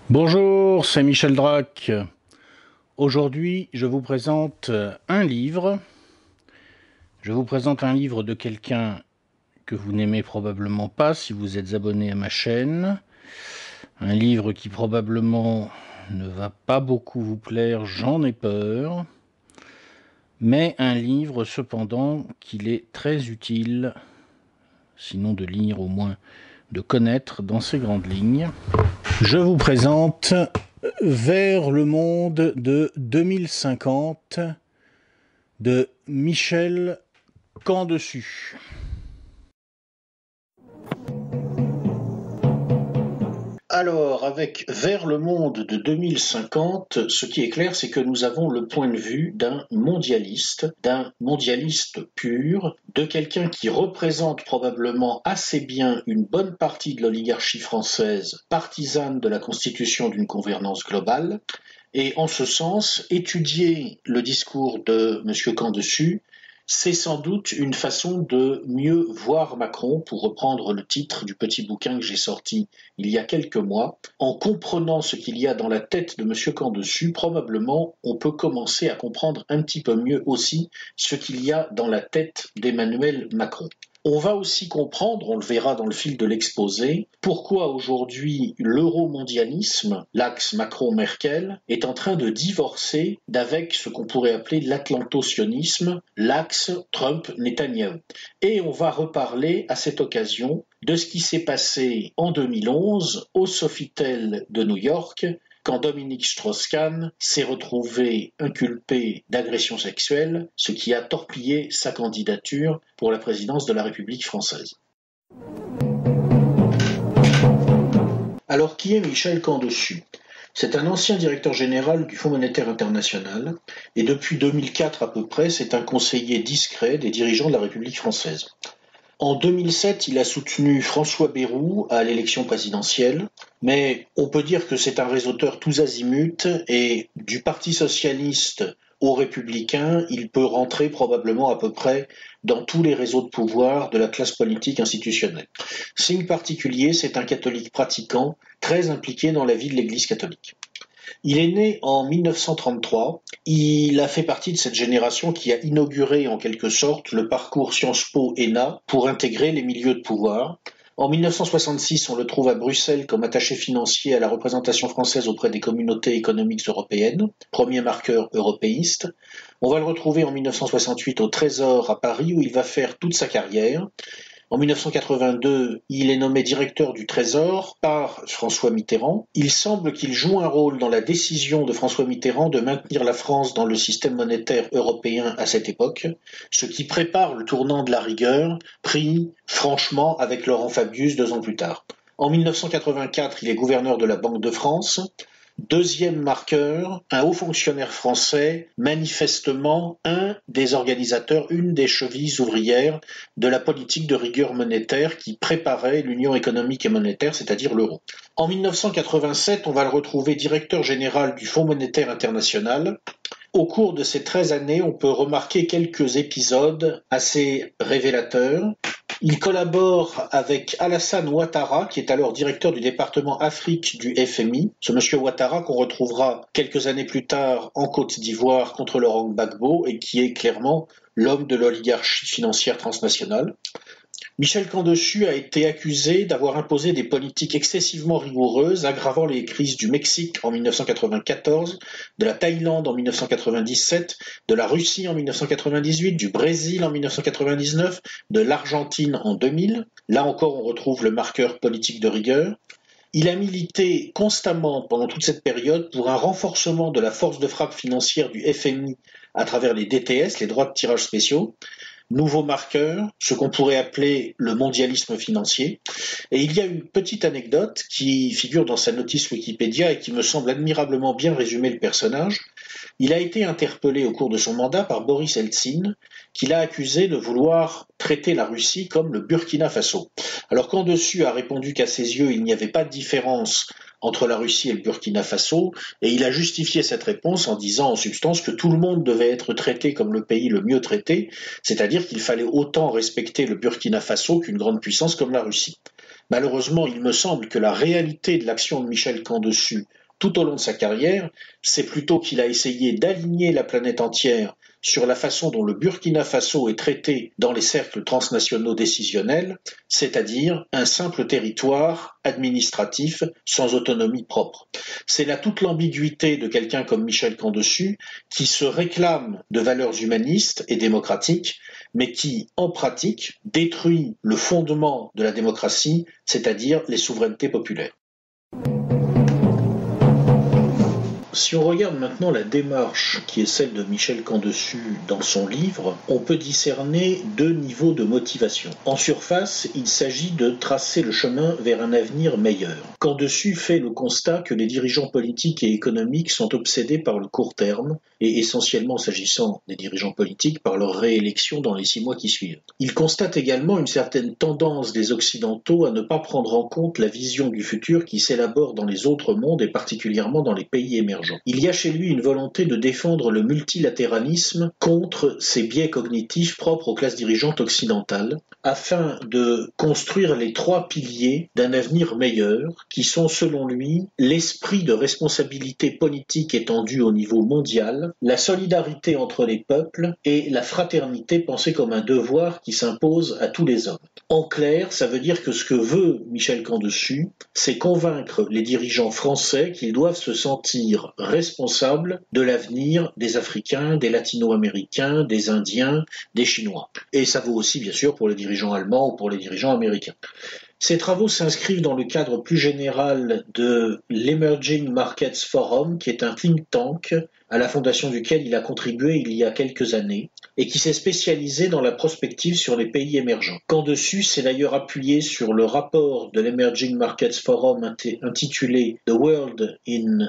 Bonjour, c'est Michel Drac. Aujourd'hui, je vous présente un livre. Je vous présente un livre de quelqu'un que vous n'aimez probablement pas si vous êtes abonné à ma chaîne. Un livre qui probablement ne va pas beaucoup vous plaire, j'en ai peur. Mais un livre cependant qu'il est très utile, sinon de lire au moins de connaître dans ses grandes lignes. Je vous présente Vers le monde de 2050 de Michel Camdessus. Alors, avec Vers le monde de 2050, ce qui est clair, c'est que nous avons le point de vue d'un mondialiste pur, de quelqu'un qui représente probablement assez bien une bonne partie de l'oligarchie française partisane de la constitution d'une gouvernance globale. Et en ce sens, étudier le discours de M. Camdessus, c'est sans doute une façon de mieux voir Macron, pour reprendre le titre du petit bouquin que j'ai sorti il y a quelques mois. En comprenant ce qu'il y a dans la tête de M. Camdessus, probablement on peut commencer à comprendre un petit peu mieux aussi ce qu'il y a dans la tête d'Emmanuel Macron. On va aussi comprendre, on le verra dans le fil de l'exposé, pourquoi aujourd'hui l'euromondialisme, l'axe Macron-Merkel, est en train de divorcer d'avec ce qu'on pourrait appeler l'atlanto-sionisme, l'axe Trump-Netanyahou. Et on va reparler à cette occasion de ce qui s'est passé en 2011 au Sofitel de New York, quand Dominique Strauss-Kahn s'est retrouvé inculpé d'agression sexuelle, ce qui a torpillé sa candidature pour la présidence de la République française. Alors, qui est Michel Camdessus ? C'est un ancien directeur général du Fonds monétaire international et depuis 2004 à peu près, c'est un conseiller discret des dirigeants de la République française. En 2007, il a soutenu François Bayrou à l'élection présidentielle, mais on peut dire que c'est un réseauteur tous azimuts et du Parti socialiste aux Républicains, il peut rentrer probablement à peu près dans tous les réseaux de pouvoir de la classe politique institutionnelle. Signe particulier, c'est un catholique pratiquant, très impliqué dans la vie de l'Église catholique. Il est né en 1933, il a fait partie de cette génération qui a inauguré en quelque sorte le parcours Sciences Po ENA pour intégrer les milieux de pouvoir. En 1966, on le trouve à Bruxelles comme attaché financier à la représentation française auprès des communautés économiques européennes, premier marqueur européiste. On va le retrouver en 1968 au Trésor à Paris où il va faire toute sa carrière. En 1982, il est nommé directeur du Trésor par François Mitterrand. Il semble qu'il joue un rôle dans la décision de François Mitterrand de maintenir la France dans le système monétaire européen à cette époque, ce qui prépare le tournant de la rigueur, pris franchement avec Laurent Fabius 2 ans plus tard. En 1984, il est gouverneur de la Banque de France. Deuxième marqueur, un haut fonctionnaire français, manifestement un des organisateurs, une des chevilles ouvrières de la politique de rigueur monétaire qui préparait l'Union économique et monétaire, c'est-à-dire l'euro. En 1987, on va le retrouver directeur général du Fonds monétaire international. Au cours de ces 13 années, on peut remarquer quelques épisodes assez révélateurs. Il collabore avec Alassane Ouattara, qui est alors directeur du département Afrique du FMI. Ce monsieur Ouattara qu'on retrouvera quelques années plus tard en Côte d'Ivoire contre Laurent Gbagbo et qui est clairement l'homme de l'oligarchie financière transnationale. Michel Camdessus a été accusé d'avoir imposé des politiques excessivement rigoureuses, aggravant les crises du Mexique en 1994, de la Thaïlande en 1997, de la Russie en 1998, du Brésil en 1999, de l'Argentine en 2000. Là encore, on retrouve le marqueur politique de rigueur. Il a milité constamment pendant toute cette période pour un renforcement de la force de frappe financière du FMI à travers les DTS, les droits de tirage spéciaux. Nouveau marqueur, ce qu'on pourrait appeler le mondialisme financier. Et il y a une petite anecdote qui figure dans sa notice Wikipédia et qui me semble admirablement bien résumer le personnage. Il a été interpellé au cours de son mandat par Boris Eltsine, qui l'a accusé de vouloir traiter la Russie comme le Burkina Faso. Alors Camdessus a répondu qu'à ses yeux, il n'y avait pas de différence entre la Russie et le Burkina Faso, et il a justifié cette réponse en disant en substance que tout le monde devait être traité comme le pays le mieux traité, c'est-à-dire qu'il fallait autant respecter le Burkina Faso qu'une grande puissance comme la Russie. Malheureusement, il me semble que la réalité de l'action de Michel Camdessus tout au long de sa carrière, c'est plutôt qu'il a essayé d'aligner la planète entière sur la façon dont le Burkina Faso est traité dans les cercles transnationaux décisionnels, c'est-à-dire un simple territoire administratif sans autonomie propre. C'est là toute l'ambiguïté de quelqu'un comme Michel Camdessus qui se réclame de valeurs humanistes et démocratiques, mais qui, en pratique, détruit le fondement de la démocratie, c'est-à-dire les souverainetés populaires. Si on regarde maintenant la démarche qui est celle de Michel Camdessus dans son livre, on peut discerner deux niveaux de motivation. En surface, il s'agit de tracer le chemin vers un avenir meilleur. Camdessus fait le constat que les dirigeants politiques et économiques sont obsédés par le court terme, et essentiellement s'agissant des dirigeants politiques, par leur réélection dans les 6 mois qui suivent. Il constate également une certaine tendance des Occidentaux à ne pas prendre en compte la vision du futur qui s'élabore dans les autres mondes et particulièrement dans les pays émergents. Il y a chez lui une volonté de défendre le multilatéralisme contre ces biais cognitifs propres aux classes dirigeantes occidentales, afin de construire les 3 piliers d'un avenir meilleur, qui sont selon lui l'esprit de responsabilité politique étendu au niveau mondial, la solidarité entre les peuples et la fraternité pensée comme un devoir qui s'impose à tous les hommes. En clair, ça veut dire que ce que veut Michel Camdessus, c'est convaincre les dirigeants français qu'ils doivent se sentir responsables de l'avenir des Africains, des Latino-Américains, des Indiens, des Chinois. Et ça vaut aussi bien sûr pour les dirigeants allemands ou pour les dirigeants américains. Ces travaux s'inscrivent dans le cadre plus général de l'Emerging Markets Forum, qui est un think tank à la fondation duquel il a contribué il y a quelques années et qui s'est spécialisé dans la prospective sur les pays émergents. Camdessus s'est d'ailleurs appuyé sur le rapport de l'Emerging Markets Forum intitulé The World in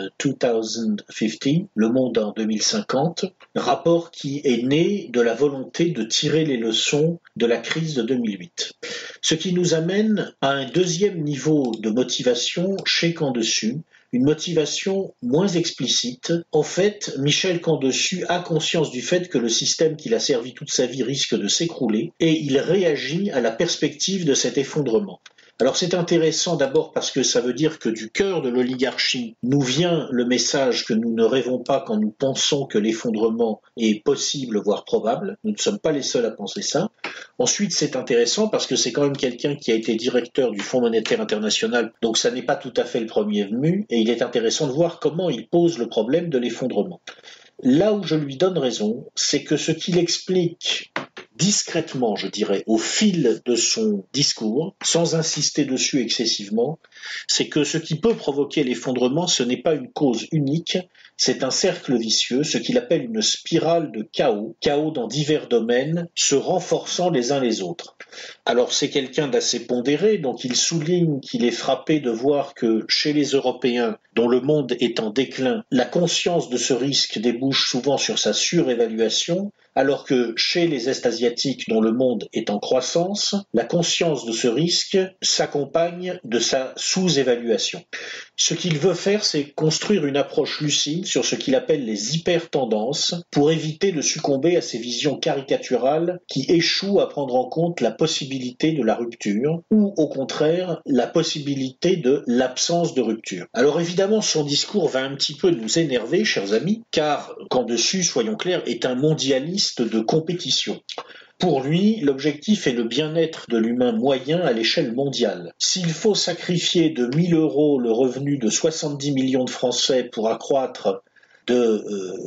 2050, le monde en 2050, rapport qui est né de la volonté de tirer les leçons de la crise de 2008. Ce qui nous amène à un deuxième niveau de motivation chez Camdessus, une motivation moins explicite. En fait, Michel Camdessus a conscience du fait que le système qu'il a servi toute sa vie risque de s'écrouler et il réagit à la perspective de cet effondrement. Alors c'est intéressant d'abord parce que ça veut dire que du cœur de l'oligarchie nous vient le message que nous ne rêvons pas quand nous pensons que l'effondrement est possible, voire probable. Nous ne sommes pas les seuls à penser ça. Ensuite, c'est intéressant parce que c'est quand même quelqu'un qui a été directeur du Fonds monétaire international, donc ça n'est pas tout à fait le premier venu, et il est intéressant de voir comment il pose le problème de l'effondrement. Là où je lui donne raison, c'est que ce qu'il explique discrètement, je dirais, au fil de son discours, sans insister dessus excessivement, c'est que ce qui peut provoquer l'effondrement, ce n'est pas une cause unique, c'est un cercle vicieux, ce qu'il appelle une spirale de chaos dans divers domaines, se renforçant les uns les autres. Alors c'est quelqu'un d'assez pondéré, donc il souligne qu'il est frappé de voir que chez les Européens, dont le monde est en déclin, la conscience de ce risque débouche souvent sur sa surévaluation, alors que chez les Est-Asiatiques, dont le monde est en croissance, la conscience de ce risque s'accompagne de sa sous-évaluation. Ce qu'il veut faire, c'est construire une approche lucide sur ce qu'il appelle les hyper-tendances pour éviter de succomber à ces visions caricaturales qui échouent à prendre en compte la possibilité de la rupture ou, au contraire, la possibilité de l'absence de rupture. Alors évidemment, son discours va un petit peu nous énerver, chers amis, car Camdessus, soyons clairs, est un mondialiste de compétition. Pour lui, l'objectif est le bien-être de l'humain moyen à l'échelle mondiale. S'il faut sacrifier de 1 000 € le revenu de 70 millions de Français pour accroître de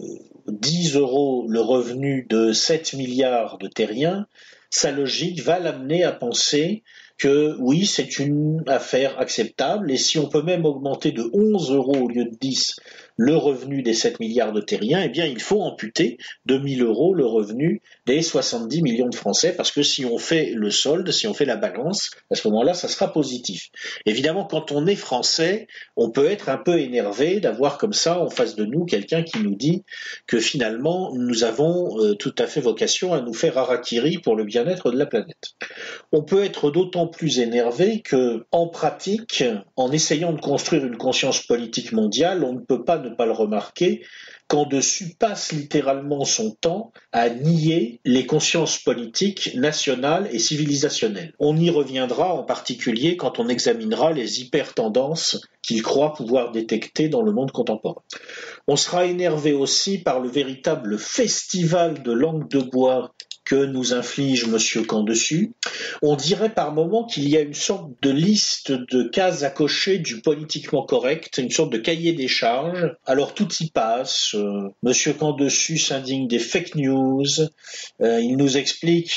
10 € le revenu de 7 milliards de terriens, sa logique va l'amener à penser que oui, c'est une affaire acceptable, et si on peut même augmenter de 11 € au lieu de 10 le revenu des 7 milliards de terriens, eh bien il faut amputer de 1 000 € le revenu des 70 millions de Français, parce que si on fait le solde, si on fait la balance, à ce moment-là, ça sera positif. Évidemment, quand on est français, on peut être un peu énervé d'avoir comme ça en face de nous quelqu'un qui nous dit que finalement, nous avons tout à fait vocation à nous faire harakiri pour le bien-être de la planète. On peut être d'autant d'autant plus énervé que, en pratique, en essayant de construire une conscience politique mondiale, on ne peut pas ne pas le remarquer, Dessus passe littéralement son temps à nier les consciences politiques nationales et civilisationnelles. On y reviendra en particulier quand on examinera les hyper-tendances qu'il croit pouvoir détecter dans le monde contemporain. On sera énervé aussi par le véritable festival de langue de bois que nous inflige M. Camp-Dessus. On dirait par moments qu'il y a une sorte de liste de cases à cocher du politiquement correct, une sorte de cahier des charges. Alors tout y passe. M. Camp-Dessus s'indigne des fake news. Il nous explique,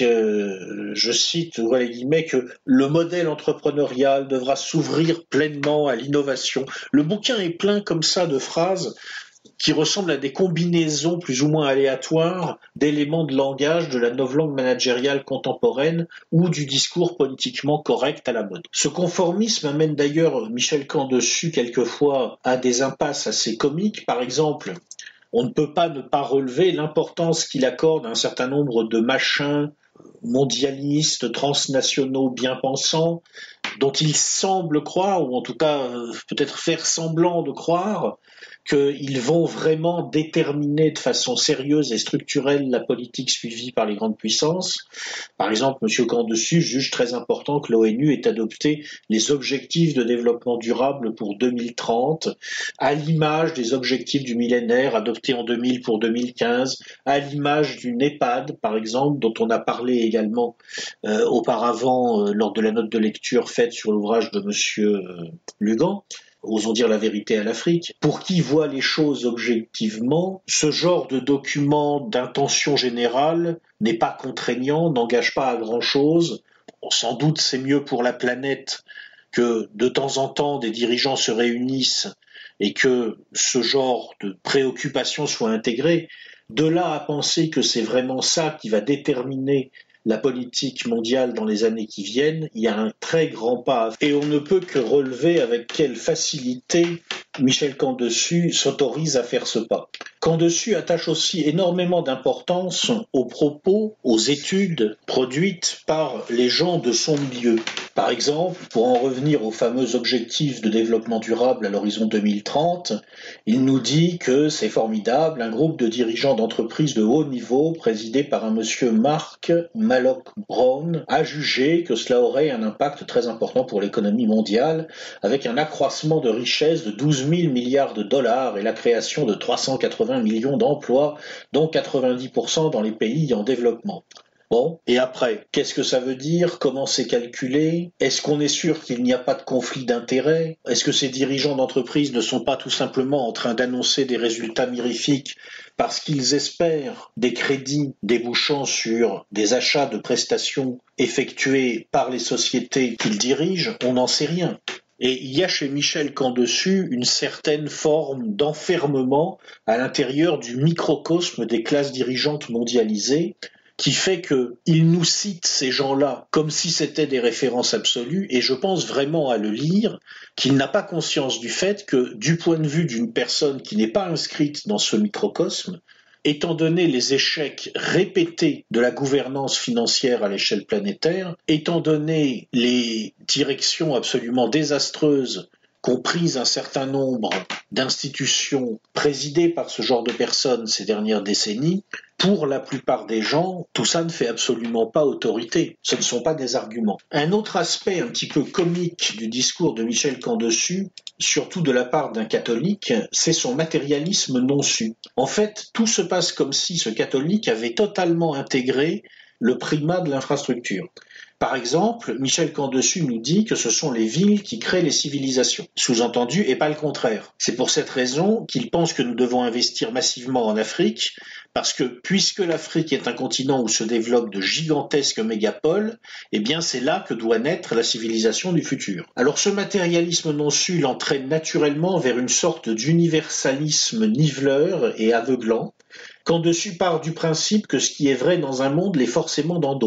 je cite, ouvrez les guillemets, que le modèle entrepreneurial devra s'ouvrir pleinement à l'innovation. Le bouquin est plein comme ça de phrases qui ressemblent à des combinaisons plus ou moins aléatoires d'éléments de langage de la novlangue managériale contemporaine ou du discours politiquement correct à la mode. Ce conformisme amène d'ailleurs Michel Camp-Dessus quelquefois à des impasses assez comiques. Par exemple, on ne peut pas ne pas relever l'importance qu'il accorde à un certain nombre de machins mondialistes, transnationaux, bien-pensants, dont il semble croire, ou en tout cas peut-être faire semblant de croire, qu'ils vont vraiment déterminer de façon sérieuse et structurelle la politique suivie par les grandes puissances. Par exemple, M. Camp-Dessus juge très important que l'ONU ait adopté les objectifs de développement durable pour 2030, à l'image des objectifs du millénaire adoptés en 2000 pour 2015, à l'image du NEPAD, par exemple, dont on a parlé également auparavant lors de la note de lecture faite sur l'ouvrage de M. Lugan. Osons dire la vérité à l'Afrique, pour qui voit les choses objectivement, ce genre de document d'intention générale n'est pas contraignant, n'engage pas à grand-chose. Sans doute c'est mieux pour la planète que de temps en temps des dirigeants se réunissent et que ce genre de préoccupation soit intégré. De là à penser que c'est vraiment ça qui va déterminer la politique mondiale dans les années qui viennent, il y a un très grand pas. Et on ne peut que relever avec quelle facilité Michel Camp-Dessus s'autorise à faire ce pas. Camp-Dessus attache aussi énormément d'importance aux propos, aux études produites par les gens de son milieu. Par exemple, pour en revenir aux fameux objectifs de développement durable à l'horizon 2030, il nous dit que c'est formidable, un groupe de dirigeants d'entreprises de haut niveau, présidé par un monsieur Mark Malloch-Brown, a jugé que cela aurait un impact très important pour l'économie mondiale, avec un accroissement de richesse de 12 000 milliards de dollars et la création de 380 millions d'emplois, dont 90% dans les pays en développement. Bon, et après, qu'est-ce que ça veut dire? Comment c'est calculé? Est-ce qu'on est sûr qu'il n'y a pas de conflit d'intérêts? Est-ce que ces dirigeants d'entreprise ne sont pas tout simplement en train d'annoncer des résultats mirifiques parce qu'ils espèrent des crédits débouchant sur des achats de prestations effectués par les sociétés qu'ils dirigent? On n'en sait rien. Et il y a chez Michel Camp-Dessus une certaine forme d'enfermement à l'intérieur du microcosme des classes dirigeantes mondialisées, qui fait qu'il nous cite ces gens-là comme si c'était des références absolues, et je pense vraiment à le lire, qu'il n'a pas conscience du fait que, du point de vue d'une personne qui n'est pas inscrite dans ce microcosme, étant donné les échecs répétés de la gouvernance financière à l'échelle planétaire, étant donné les directions absolument désastreuses qu'ont prises un certain nombre d'institutions présidées par ce genre de personnes ces dernières décennies, pour la plupart des gens, tout ça ne fait absolument pas autorité. Ce ne sont pas des arguments. Un autre aspect un petit peu comique du discours de Michel Camp-Dessus, surtout de la part d'un catholique, c'est son matérialisme non su. En fait, tout se passe comme si ce catholique avait totalement intégré le primat de l'infrastructure. Par exemple, Michel Camp-Dessus nous dit que ce sont les villes qui créent les civilisations, sous-entendu, et pas le contraire. C'est pour cette raison qu'il pense que nous devons investir massivement en Afrique, parce que puisque l'Afrique est un continent où se développent de gigantesques mégapoles, eh bien c'est là que doit naître la civilisation du futur. Alors ce matérialisme non su l'entraîne naturellement vers une sorte d'universalisme niveleur et aveuglant, Camp-Dessus part du principe que ce qui est vrai dans un monde l'est forcément dans d'autres.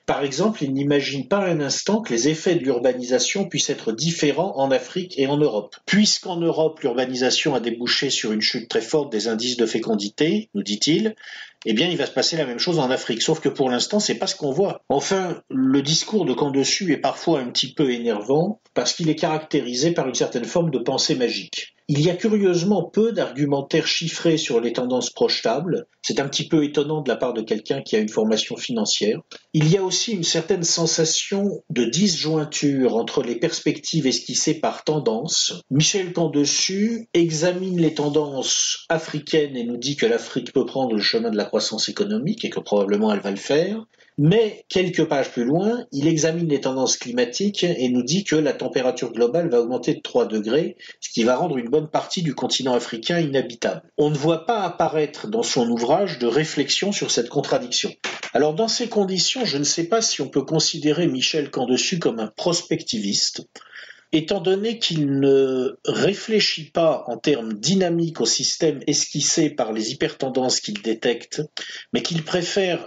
Par exemple, il n'imagine pas un instant que les effets de l'urbanisation puissent être différents en Afrique et en Europe. Puisqu'en Europe, l'urbanisation a débouché sur une chute très forte des indices de fécondité, nous dit-il, eh bien, il va se passer la même chose en Afrique. Sauf que pour l'instant, c'est pas ce qu'on voit. Enfin, le discours de Camp Dessus est parfois un petit peu énervant parce qu'il est caractérisé par une certaine forme de pensée magique. Il y a curieusement peu d'argumentaires chiffrés sur les tendances projetables. C'est un petit peu étonnant de la part de quelqu'un qui a une formation financière. Il y a aussi une certaine sensation de disjointure entre les perspectives esquissées par tendance. Michel Camp-Dessus examine les tendances africaines et nous dit que l'Afrique peut prendre le chemin de la croissance économique et que probablement elle va le faire. Mais quelques pages plus loin, il examine les tendances climatiques et nous dit que la température globale va augmenter de 3 degrés, ce qui va rendre une bonne partie du continent africain inhabitable. On ne voit pas apparaître dans son ouvrage de réflexion sur cette contradiction. Alors dans ces conditions, je ne sais pas si on peut considérer Michel Camp-Dessus comme un prospectiviste, étant donné qu'il ne réfléchit pas en termes dynamiques au système esquissé par les hypertendances qu'il détecte, mais qu'il préfère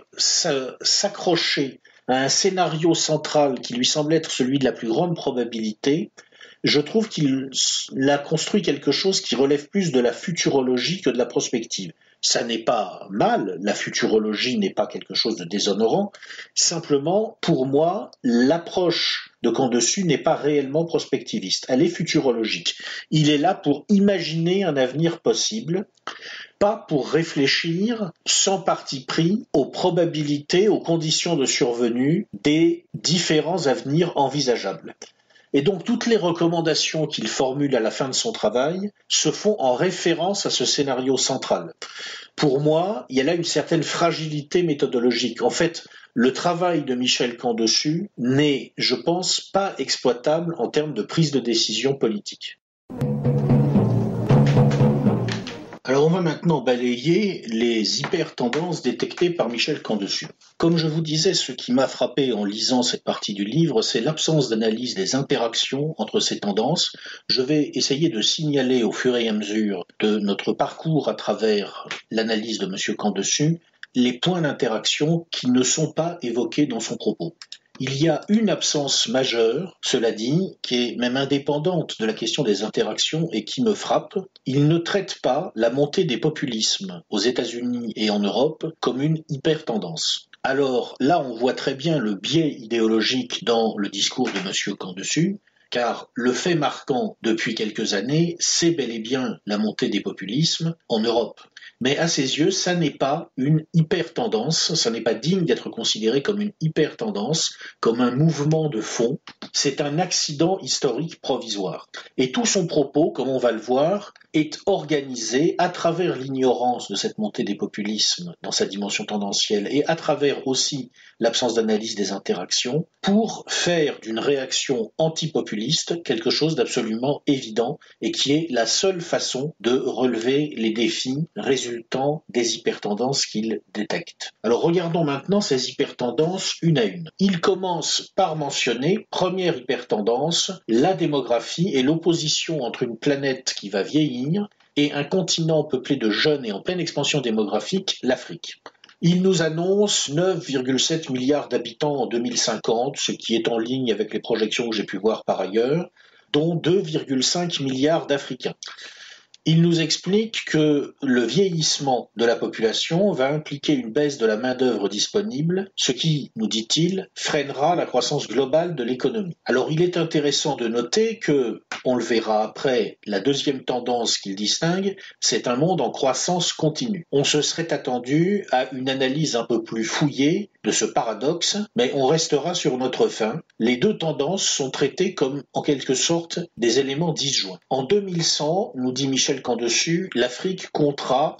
s'accrocher à un scénario central qui lui semble être celui de la plus grande probabilité, je trouve qu'il a construit quelque chose qui relève plus de la futurologie que de la prospective. Ça n'est pas mal, la futurologie n'est pas quelque chose de déshonorant, simplement, pour moi, l'approche de Camp-Dessus n'est pas réellement prospectiviste, elle est futurologique. Il est là pour imaginer un avenir possible, pas pour réfléchir sans parti pris aux probabilités, aux conditions de survenue des différents avenirs envisageables. Et donc toutes les recommandations qu'il formule à la fin de son travail se font en référence à ce scénario central. Pour moi, il y a là une certaine fragilité méthodologique. En fait, le travail de Michel Camp-Dessus n'est, je pense, pas exploitable en termes de prise de décision politique. Alors on va maintenant balayer les hyper-tendances détectées par Michel Camp-Dessus. Comme je vous disais, ce qui m'a frappé en lisant cette partie du livre, c'est l'absence d'analyse des interactions entre ces tendances. Je vais essayer de signaler au fur et à mesure de notre parcours à travers l'analyse de M. Camp-Dessus les points d'interaction qui ne sont pas évoqués dans son propos. Il y a une absence majeure, cela dit, qui est même indépendante de la question des interactions et qui me frappe. Il ne traite pas la montée des populismes aux États-Unis et en Europe comme une hyper-tendance. Alors là, on voit très bien le biais idéologique dans le discours de M. Camp-Dessus, car le fait marquant depuis quelques années, c'est bel et bien la montée des populismes en Europe. Mais à ses yeux, ça n'est pas une hyper-tendance, ça n'est pas digne d'être considéré comme une hyper-tendance, comme un mouvement de fond, c'est un accident historique provisoire. Et tout son propos, comme on va le voir, est organisé à travers l'ignorance de cette montée des populismes dans sa dimension tendancielle et à travers aussi l'absence d'analyse des interactions pour faire d'une réaction antipopuliste quelque chose d'absolument évident et qui est la seule façon de relever les défis résultant des hypertendances qu'il détecte. Alors regardons maintenant ces hypertendances une à une. Il commence par mentionner, première hypertendance, la démographie et l'opposition entre une planète qui va vieillir et un continent peuplé de jeunes et en pleine expansion démographique, l'Afrique. Il nous annonce 9,7 milliards d'habitants en 2050, ce qui est en ligne avec les projections que j'ai pu voir par ailleurs, dont 2,5 milliards d'Africains. Il nous explique que le vieillissement de la population va impliquer une baisse de la main-d'œuvre disponible, ce qui, nous dit-il, freinera la croissance globale de l'économie. Alors il est intéressant de noter que, on le verra après, la deuxième tendance qu'il distingue, c'est un monde en croissance continue. On se serait attendu à une analyse un peu plus fouillée de ce paradoxe, mais on restera sur notre faim. Les deux tendances sont traitées comme, en quelque sorte, des éléments disjoints. En 2100, nous dit Michel Camp-Dessus, l'Afrique comptera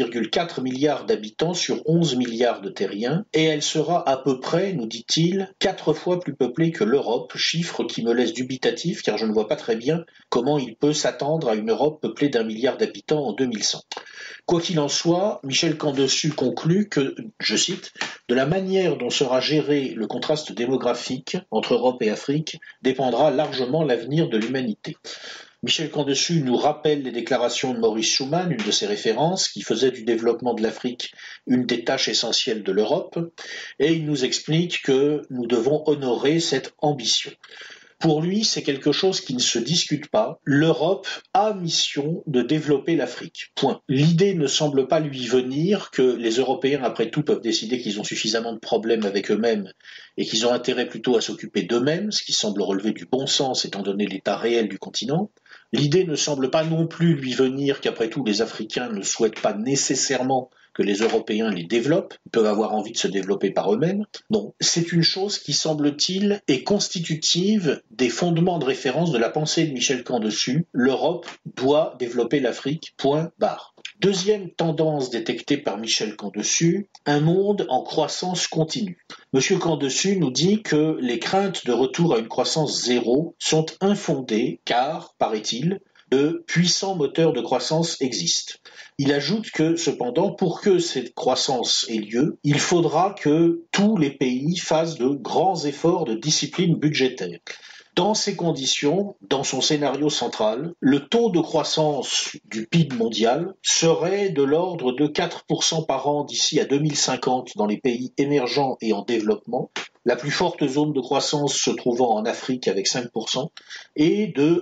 4,4 milliards d'habitants sur 11 milliards de terriens, et elle sera à peu près, nous dit-il, 4 fois plus peuplée que l'Europe, chiffre qui me laisse dubitatif car je ne vois pas très bien comment il peut s'attendre à une Europe peuplée d'1 milliard d'habitants en 2100. Quoi qu'il en soit, Michel Camp-Dessus conclut que, je cite, « de la manière dont sera géré le contraste démographique entre Europe et Afrique dépendra largement l'avenir de l'humanité ». Michel Camdessus nous rappelle les déclarations de Maurice Schuman, une de ses références, qui faisait du développement de l'Afrique une des tâches essentielles de l'Europe, et il nous explique que nous devons honorer cette ambition. Pour lui, c'est quelque chose qui ne se discute pas. L'Europe a mission de développer l'Afrique. Point. L'idée ne semble pas lui venir que les Européens, après tout, peuvent décider qu'ils ont suffisamment de problèmes avec eux-mêmes et qu'ils ont intérêt plutôt à s'occuper d'eux-mêmes, ce qui semble relever du bon sens étant donné l'état réel du continent. L'idée ne semble pas non plus lui venir qu'après tout, les Africains ne souhaitent pas nécessairement que les Européens les développent, ils peuvent avoir envie de se développer par eux-mêmes. Donc c'est une chose qui, semble-t-il, est constitutive des fondements de référence de la pensée de Michel Camdessus. L'Europe doit développer l'Afrique, point barre. Deuxième tendance détectée par Michel Camdessus, un monde en croissance continue. Monsieur Camdessus nous dit que les craintes de retour à une croissance zéro sont infondées car, paraît-il, de puissants moteurs de croissance existent. Il ajoute que, cependant, pour que cette croissance ait lieu, il faudra que tous les pays fassent de grands efforts de discipline budgétaire. Dans ces conditions, dans son scénario central, le taux de croissance du PIB mondial serait de l'ordre de 4% par an d'ici à 2050 dans les pays émergents et en développement, la plus forte zone de croissance se trouvant en Afrique avec 5%, et de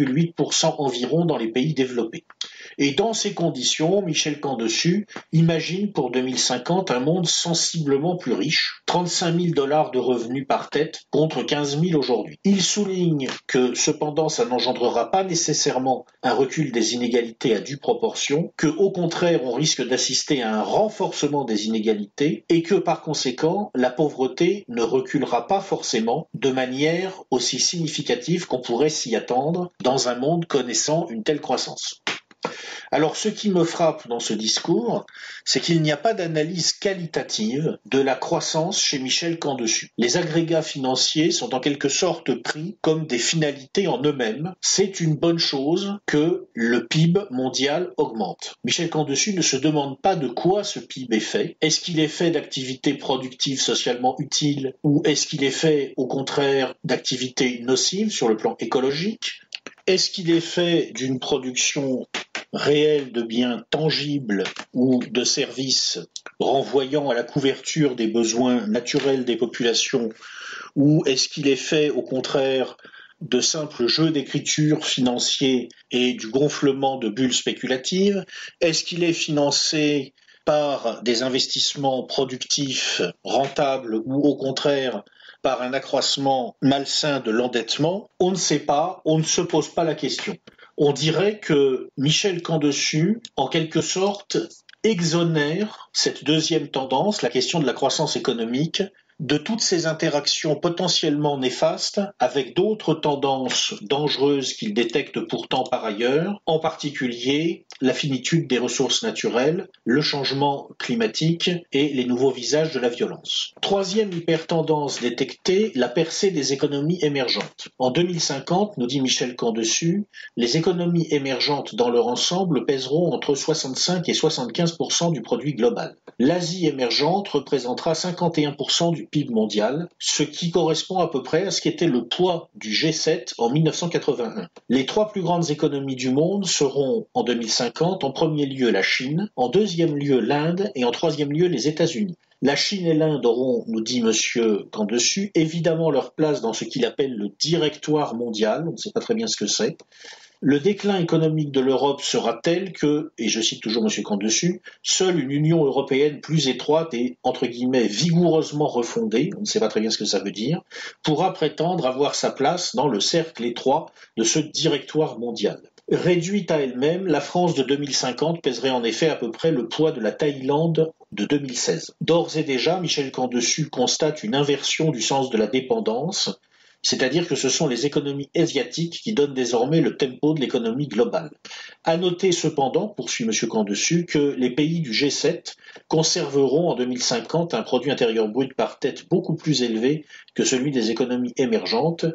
1,8% environ dans les pays développés. Et dans ces conditions, Michel Camdessus imagine pour 2050 un monde sensiblement plus riche, 35 000 $ de revenus par tête contre 15 000 aujourd'hui. Il souligne que cependant ça n'engendrera pas nécessairement un recul des inégalités à due proportion, que au contraire on risque d'assister à un renforcement des inégalités et que par conséquent la pauvreté ne reculera pas forcément de manière aussi significative qu'on pourrait s'y attendre dans un monde connaissant une telle croissance. Alors ce qui me frappe dans ce discours, c'est qu'il n'y a pas d'analyse qualitative de la croissance chez Michel Camdessus. Les agrégats financiers sont en quelque sorte pris comme des finalités en eux-mêmes. C'est une bonne chose que le PIB mondial augmente. Michel Camdessus ne se demande pas de quoi ce PIB est fait. Est-ce qu'il est fait d'activités productives socialement utiles ou est-ce qu'il est fait au contraire d'activités nocives sur le plan écologique ? Est-ce qu'il est fait d'une production réelle de biens tangibles ou de services renvoyant à la couverture des besoins naturels des populations, ou est-ce qu'il est fait au contraire de simples jeux d'écriture financiers et du gonflement de bulles spéculatives? Est-ce qu'il est financé par des investissements productifs rentables ou au contraire par un accroissement malsain de l'endettement? On ne sait pas, on ne se pose pas la question. On dirait que Michel Camdessus, en quelque sorte, exonère cette deuxième tendance, la question de la croissance économique, de toutes ces interactions potentiellement néfastes avec d'autres tendances dangereuses qu'il détecte pourtant par ailleurs, en particulier la finitude des ressources naturelles, le changement climatique et les nouveaux visages de la violence. Troisième hypertendance détectée, la percée des économies émergentes. En 2050, nous dit Michel Camdessus, les économies émergentes dans leur ensemble pèseront entre 65 et 75% du produit global. L'Asie émergente représentera 51% du PIB mondial, ce qui correspond à peu près à ce qu'était le poids du G7 en 1981. Les trois plus grandes économies du monde seront en 2050 en premier lieu la Chine, en deuxième lieu l'Inde et en troisième lieu les États-Unis. La Chine et l'Inde auront, nous dit M. Camdessus, évidemment leur place dans ce qu'il appelle le directoire mondial, on ne sait pas très bien ce que c'est. Le déclin économique de l'Europe sera tel que, et je cite toujours M. Camdessus, seule une Union européenne plus étroite et, entre guillemets, vigoureusement refondée, on ne sait pas très bien ce que ça veut dire, pourra prétendre avoir sa place dans le cercle étroit de ce directoire mondial. Réduite à elle-même, la France de 2050 pèserait en effet à peu près le poids de la Thaïlande de 2016. D'ores et déjà, Michel Camdessus constate une inversion du sens de la dépendance, c'est-à-dire que ce sont les économies asiatiques qui donnent désormais le tempo de l'économie globale. À noter cependant, poursuit M. Camdessus, que les pays du G7 conserveront en 2050 un produit intérieur brut par tête beaucoup plus élevé que celui des économies émergentes,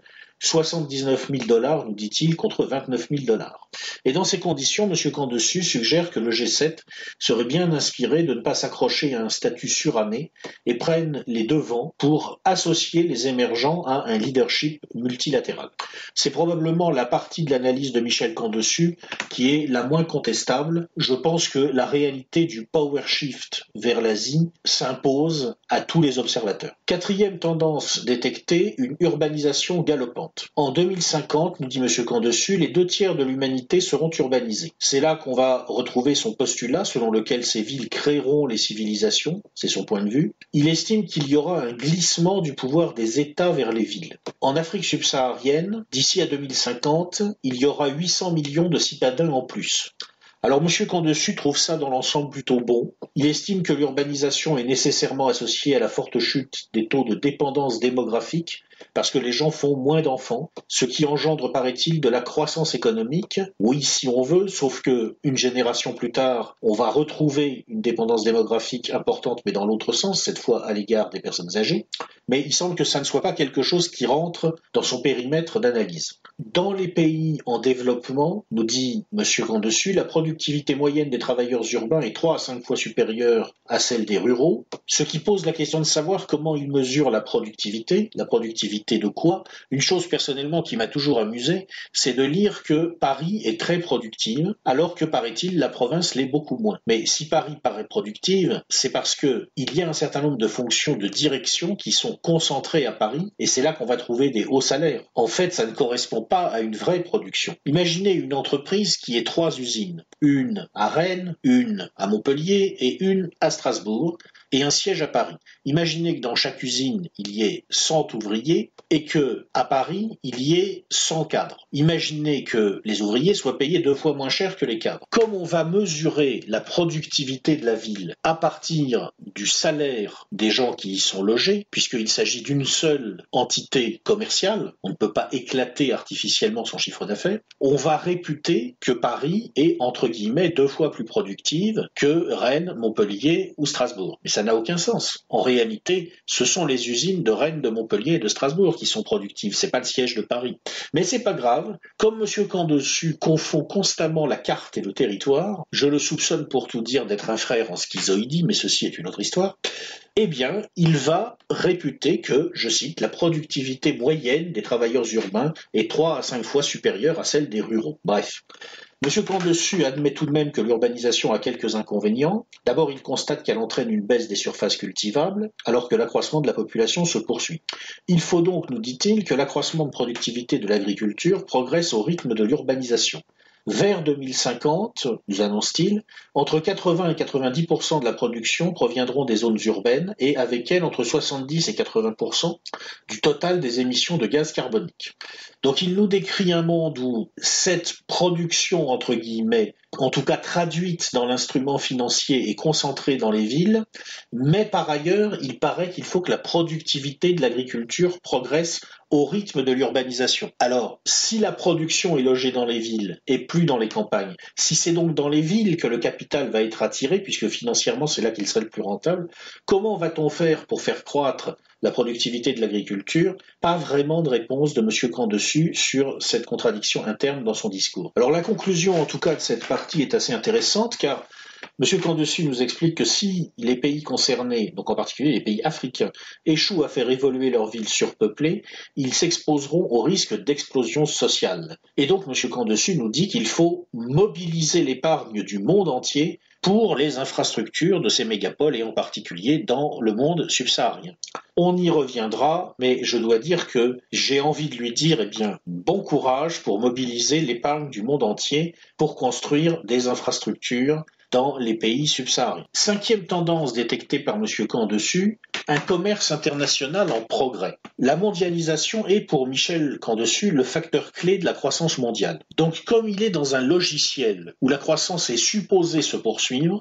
79 000 $, nous dit-il, contre 29 000 $. Et dans ces conditions, M. Camp-Dessus suggère que le G7 serait bien inspiré de ne pas s'accrocher à un statut suranné et prenne les devants pour associer les émergents à un leadership multilatéral. C'est probablement la partie de l'analyse de Michel Camp-Dessus qui est la moins contestable. Je pense que la réalité du power shift vers l'Asie s'impose à tous les observateurs. Quatrième tendance détectée, une urbanisation galopante. En 2050, nous dit M. Camp-Dessus, les 2/3 de l'humanité seront urbanisés. C'est là qu'on va retrouver son postulat selon lequel ces villes créeront les civilisations, c'est son point de vue. Il estime qu'il y aura un glissement du pouvoir des États vers les villes. En Afrique subsaharienne, d'ici à 2050, il y aura 800 millions de citadins en plus. Alors M. Camp-Dessus trouve ça dans l'ensemble plutôt bon. Il estime que l'urbanisation est nécessairement associée à la forte chute des taux de dépendance démographique parce que les gens font moins d'enfants, ce qui engendre, paraît-il, de la croissance économique. Oui, si on veut, sauf que une génération plus tard, on va retrouver une dépendance démographique importante, mais dans l'autre sens, cette fois à l'égard des personnes âgées. Mais il semble que ça ne soit pas quelque chose qui rentre dans son périmètre d'analyse. Dans les pays en développement, nous dit M. Camp-Dessus, la productivité moyenne des travailleurs urbains est 3 à 5 fois supérieure à celle des ruraux, ce qui pose la question de savoir comment ils mesurent la productivité de quoi. Une chose personnellement qui m'a toujours amusé, c'est de lire que Paris est très productive, alors que, paraît-il, la province l'est beaucoup moins. Mais si Paris paraît productive, c'est parce qu'il y a un certain nombre de fonctions de direction qui sont concentrées à Paris, et c'est là qu'on va trouver des hauts salaires. En fait, ça ne correspond pas à une vraie production. Imaginez une entreprise qui ait 3 usines, une à Rennes, une à Montpellier et une à Strasbourg, et un siège à Paris. Imaginez que dans chaque usine, il y ait 100 ouvriers et que à Paris, il y ait 100 cadres. Imaginez que les ouvriers soient payés 2 fois moins cher que les cadres. Comme on va mesurer la productivité de la ville à partir du salaire des gens qui y sont logés, puisqu'il s'agit d'une seule entité commerciale, on ne peut pas éclater artificiellement son chiffre d'affaires, on va réputer que Paris est, entre guillemets, 2 fois plus productive que Rennes, Montpellier ou Strasbourg. Mais ça n'a aucun sens. En réalité, ce sont les usines de Rennes, de Montpellier et de Strasbourg qui sont productives, c'est pas le siège de Paris. Mais c'est pas grave, comme M. Camp-Dessus confond constamment la carte et le territoire, je le soupçonne pour tout dire d'être un frère en schizoïdie, mais ceci est une autre histoire, eh bien, il va réputer que, je cite, la productivité moyenne des travailleurs urbains est 3 à 5 fois supérieure à celle des ruraux. Bref. M. Camp-Dessus admet tout de même que l'urbanisation a quelques inconvénients. D'abord, il constate qu'elle entraîne une baisse des surfaces cultivables, alors que l'accroissement de la population se poursuit. Il faut donc, nous dit-il, que l'accroissement de productivité de l'agriculture progresse au rythme de l'urbanisation. Vers 2050, nous annonce-t-il, entre 80 et 90% de la production proviendront des zones urbaines et avec elles entre 70 et 80% du total des émissions de gaz carbonique. Donc il nous décrit un monde où cette production, entre guillemets, en tout cas traduite dans l'instrument financier est concentrée dans les villes, mais par ailleurs, il paraît qu'il faut que la productivité de l'agriculture progresse au rythme de l'urbanisation. Alors, si la production est logée dans les villes et plus dans les campagnes, si c'est donc dans les villes que le capital va être attiré, puisque financièrement c'est là qu'il serait le plus rentable, comment va-t-on faire pour faire croître la productivité de l'agriculture? Pas vraiment de réponse de M. Camp-Dessus sur cette contradiction interne dans son discours. Alors la conclusion en tout cas de cette partie est assez intéressante car M. Camp-Dessus nous explique que si les pays concernés, donc en particulier les pays africains, échouent à faire évoluer leurs villes surpeuplées, ils s'exposeront au risque d'explosion sociale. Et donc M. Camp-Dessus nous dit qu'il faut mobiliser l'épargne du monde entier pour les infrastructures de ces mégapoles et en particulier dans le monde subsaharien. On y reviendra, mais je dois dire que j'ai envie de lui dire, bon courage pour mobiliser l'épargne du monde entier pour construire des infrastructures dans les pays subsahariens. 5e tendance détectée par M. Camp-Dessus, un commerce international en progrès. La mondialisation est pour Michel Camp-Dessus le facteur clé de la croissance mondiale. Donc comme il est dans un logiciel où la croissance est supposée se poursuivre,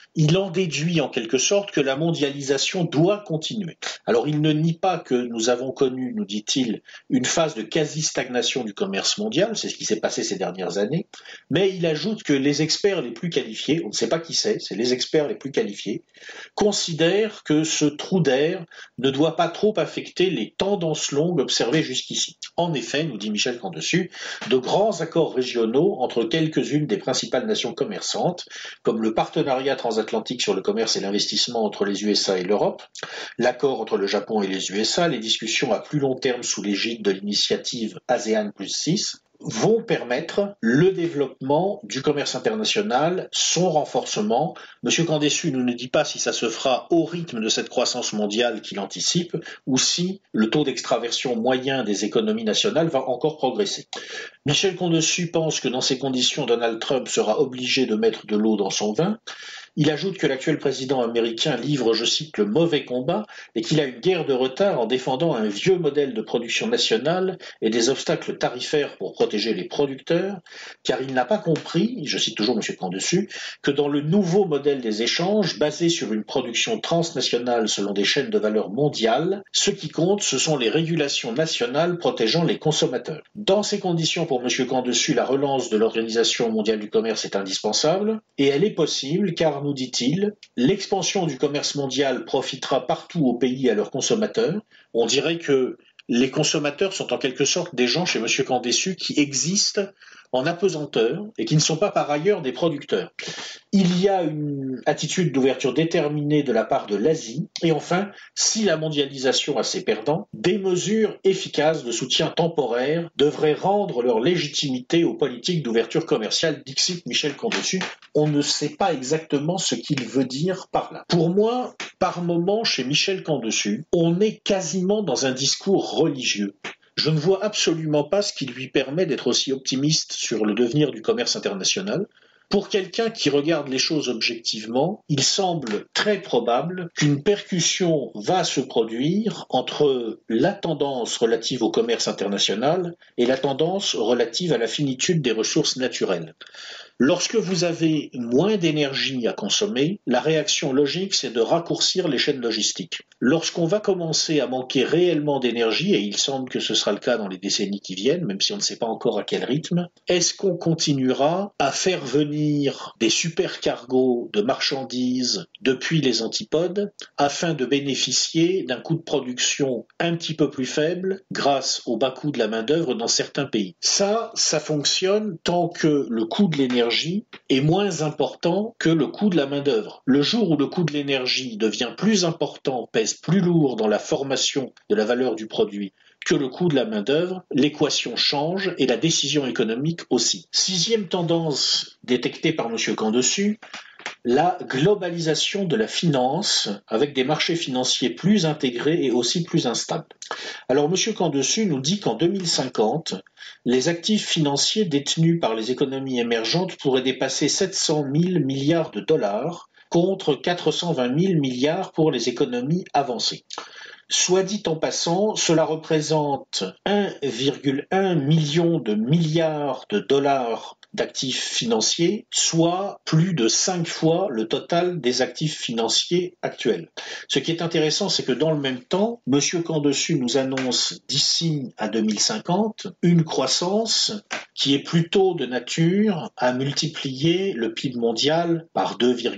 il en déduit en quelque sorte que la mondialisation doit continuer. Alors il ne nie pas que nous avons connu, nous dit-il, une phase de quasi-stagnation du commerce mondial, c'est ce qui s'est passé ces dernières années, mais il ajoute que les experts les plus qualifiés, on ne sait pas qui c'est les experts les plus qualifiés, considèrent que ce trou d'air ne doit pas trop affecter les tendances longues observées jusqu'ici. En effet, nous dit Michel Camdessus, de grands accords régionaux entre quelques-unes des principales nations commerçantes, comme le partenariat transatlantique sur le commerce et l'investissement entre les USA et l'Europe, l'accord entre le Japon et les USA, les discussions à plus long terme sous l'égide de l'initiative ASEAN plus 6, vont permettre le développement du commerce international, son renforcement. M. Camdessus ne nous dit pas si ça se fera au rythme de cette croissance mondiale qu'il anticipe ou si le taux d'extraversion moyen des économies nationales va encore progresser. Michel Camdessus pense que dans ces conditions, Donald Trump sera obligé de mettre de l'eau dans son vin. Il ajoute que l'actuel président américain livre, je cite, le mauvais combat et qu'il a une guerre de retard en défendant un vieux modèle de production nationale et des obstacles tarifaires pour protéger les producteurs, car il n'a pas compris, je cite toujours M. Camdessus, que dans le nouveau modèle des échanges, basé sur une production transnationale selon des chaînes de valeur mondiales, ce qui compte, ce sont les régulations nationales protégeant les consommateurs. Dans ces conditions, pour M. Camdessus, la relance de l'Organisation mondiale du commerce est indispensable, et elle est possible car, nous dit-il, l'expansion du commerce mondial profitera partout aux pays et à leurs consommateurs. On dirait que les consommateurs sont en quelque sorte des gens chez M. Camdessus qui existent en apesanteur et qui ne sont pas par ailleurs des producteurs. Il y a une attitude d'ouverture déterminée de la part de l'Asie et enfin, si la mondialisation a ses perdants, des mesures efficaces de soutien temporaire devraient rendre leur légitimité aux politiques d'ouverture commerciale, dixit Michel Camdessus. On ne sait pas exactement ce qu'il veut dire par là. Pour moi, par moment, chez Michel Camdessus, on est quasiment dans un discours religieux. Je ne vois absolument pas ce qui lui permet d'être aussi optimiste sur le devenir du commerce international. Pour quelqu'un qui regarde les choses objectivement, il semble très probable qu'une percussion va se produire entre la tendance relative au commerce international et la tendance relative à la finitude des ressources naturelles. Lorsque vous avez moins d'énergie à consommer, la réaction logique, c'est de raccourcir les chaînes logistiques. Lorsqu'on va commencer à manquer réellement d'énergie, et il semble que ce sera le cas dans les décennies qui viennent, même si on ne sait pas encore à quel rythme, est-ce qu'on continuera à faire venir des supercargos de marchandises depuis les antipodes afin de bénéficier d'un coût de production un petit peu plus faible grâce au bas coût de la main-d'œuvre dans certains pays? Ça fonctionne tant que le coût de l'énergie est moins important que le coût de la main-d'œuvre. Le jour où le coût de l'énergie devient plus important, pèse plus lourd dans la formation de la valeur du produit que le coût de la main-d'œuvre, l'équation change et la décision économique aussi. Sixième tendance détectée par M. Camdessus, la globalisation de la finance avec des marchés financiers plus intégrés et aussi plus instables. Alors M. Camdessus nous dit qu'en 2050, les actifs financiers détenus par les économies émergentes pourraient dépasser 700 000 milliards de dollars contre 420 000 milliards pour les économies avancées. Soit dit en passant, cela représente 1,1 million de milliards de dollars d'actifs financiers, soit plus de 5 fois le total des actifs financiers actuels. Ce qui est intéressant, c'est que dans le même temps, M. Camdessus nous annonce d'ici à 2050 une croissance qui est plutôt de nature à multiplier le PIB mondial par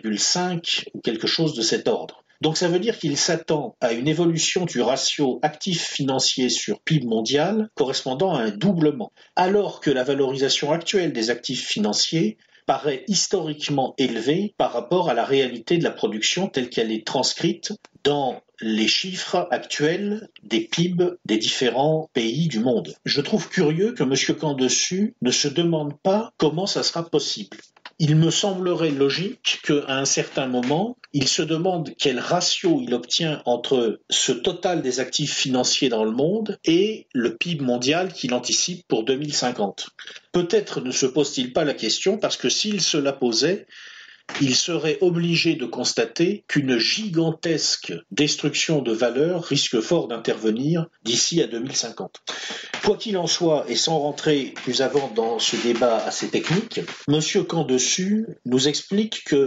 2,5 ou quelque chose de cet ordre. Donc ça veut dire qu'il s'attend à une évolution du ratio actif financier sur PIB mondial correspondant à un doublement, alors que la valorisation actuelle des actifs financiers paraît historiquement élevée par rapport à la réalité de la production telle qu'elle est transcrite dans les chiffres actuels des PIB des différents pays du monde. Je trouve curieux que M. Camdessus ne se demande pas comment ça sera possible. Il me semblerait logique qu'à un certain moment, il se demande quel ratio il obtient entre ce total des actifs financiers dans le monde et le PIB mondial qu'il anticipe pour 2050. Peut-être ne se pose-t-il pas la question parce que s'il se la posait, il serait obligé de constater qu'une gigantesque destruction de valeur risque fort d'intervenir d'ici à 2050. Quoi qu'il en soit, et sans rentrer plus avant dans ce débat assez technique, M. Camdessus nous explique que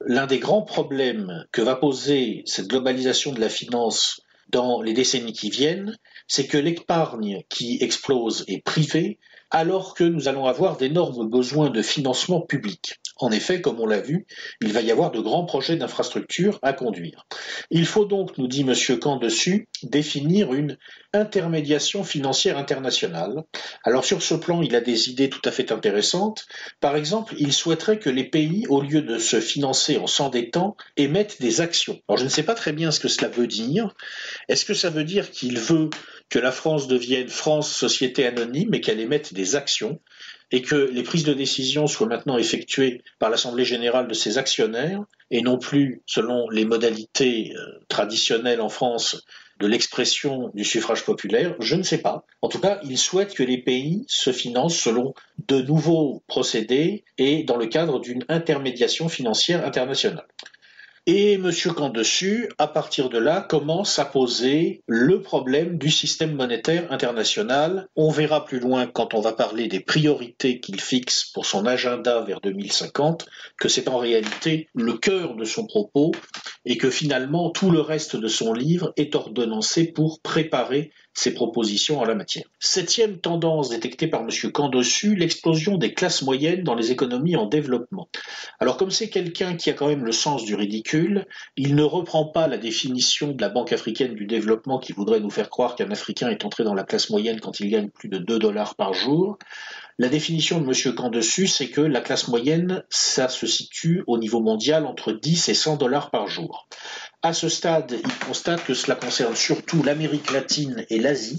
l'un des grands problèmes que va poser cette globalisation de la finance dans les décennies qui viennent, c'est que l'épargne qui explose est privée, alors que nous allons avoir d'énormes besoins de financement public. En effet, comme on l'a vu, il va y avoir de grands projets d'infrastructure à conduire. Il faut donc, nous dit M. Camp-Dessus, définir une intermédiation financière internationale. Alors sur ce plan, il a des idées tout à fait intéressantes. Par exemple, il souhaiterait que les pays, au lieu de se financer en s'endettant, émettent des actions. Alors je ne sais pas très bien ce que cela veut dire. Est-ce que ça veut dire qu'il veut que la France devienne France Société Anonyme et qu'elle émette des actions et que les prises de décision soient maintenant effectuées par l'Assemblée générale de ses actionnaires et non plus selon les modalités traditionnelles en France de l'expression du suffrage populaire? Je ne sais pas. En tout cas, il souhaite que les pays se financent selon de nouveaux procédés et dans le cadre d'une intermédiation financière internationale. Et M. Camp-Dessus, à partir de là, commence à poser le problème du système monétaire international. On verra plus loin, quand on va parler des priorités qu'il fixe pour son agenda vers 2050, que c'est en réalité le cœur de son propos et que finalement tout le reste de son livre est ordonnancé pour préparer ses propositions en la matière. Septième tendance détectée par M. Camp-Dessus, l'explosion des classes moyennes dans les économies en développement. Alors comme c'est quelqu'un qui a quand même le sens du ridicule, il ne reprend pas la définition de la Banque africaine du développement qui voudrait nous faire croire qu'un Africain est entré dans la classe moyenne quand il gagne plus de 2 dollars par jour. La définition de M. Camp-Dessus, c'est que la classe moyenne, ça se situe au niveau mondial entre 10 et 100 dollars par jour. À ce stade, il constate que cela concerne surtout l'Amérique latine et l'Asie.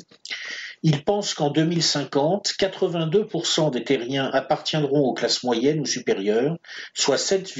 Il pense qu'en 2050, 82% des terriens appartiendront aux classes moyennes ou supérieures, soit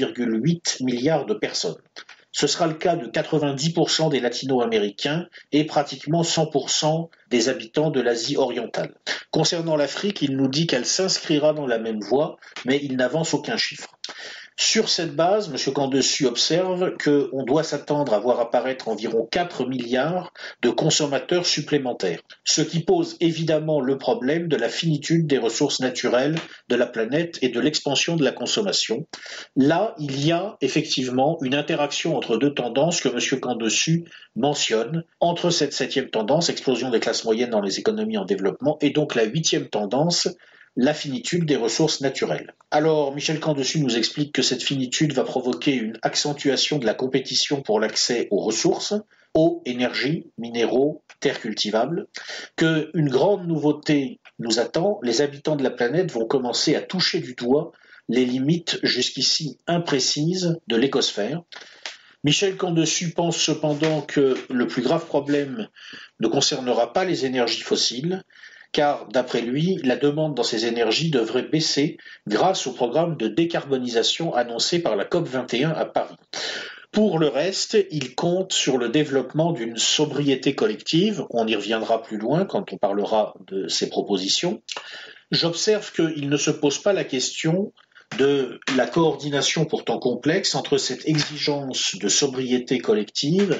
7,8 milliards de personnes. Ce sera le cas de 90% des latino-américains et pratiquement 100% des habitants de l'Asie orientale. Concernant l'Afrique, il nous dit qu'elle s'inscrira dans la même voie, mais il n'avance aucun chiffre. Sur cette base, M. Camp-Dessus observe qu'on doit s'attendre à voir apparaître environ 4 milliards de consommateurs supplémentaires, ce qui pose évidemment le problème de la finitude des ressources naturelles de la planète et de l'expansion de la consommation. Là, il y a effectivement une interaction entre deux tendances que M. Camp-Dessus mentionne, entre cette septième tendance, explosion des classes moyennes dans les économies en développement, et donc la huitième tendance, la finitude des ressources naturelles. Alors, Michel Camp-Dessus nous explique que cette finitude va provoquer une accentuation de la compétition pour l'accès aux ressources, eau, énergie, minéraux, terres cultivables, qu'une grande nouveauté nous attend, les habitants de la planète vont commencer à toucher du doigt les limites jusqu'ici imprécises de l'écosphère. Michel Camp-Dessus pense cependant que le plus grave problème ne concernera pas les énergies fossiles, car, d'après lui, la demande dans ces énergies devrait baisser grâce au programme de décarbonisation annoncé par la COP21 à Paris. Pour le reste, il compte sur le développement d'une sobriété collective. On y reviendra plus loin quand on parlera de ses propositions. J'observe qu'il ne se pose pas la question de la coordination pourtant complexe entre cette exigence de sobriété collective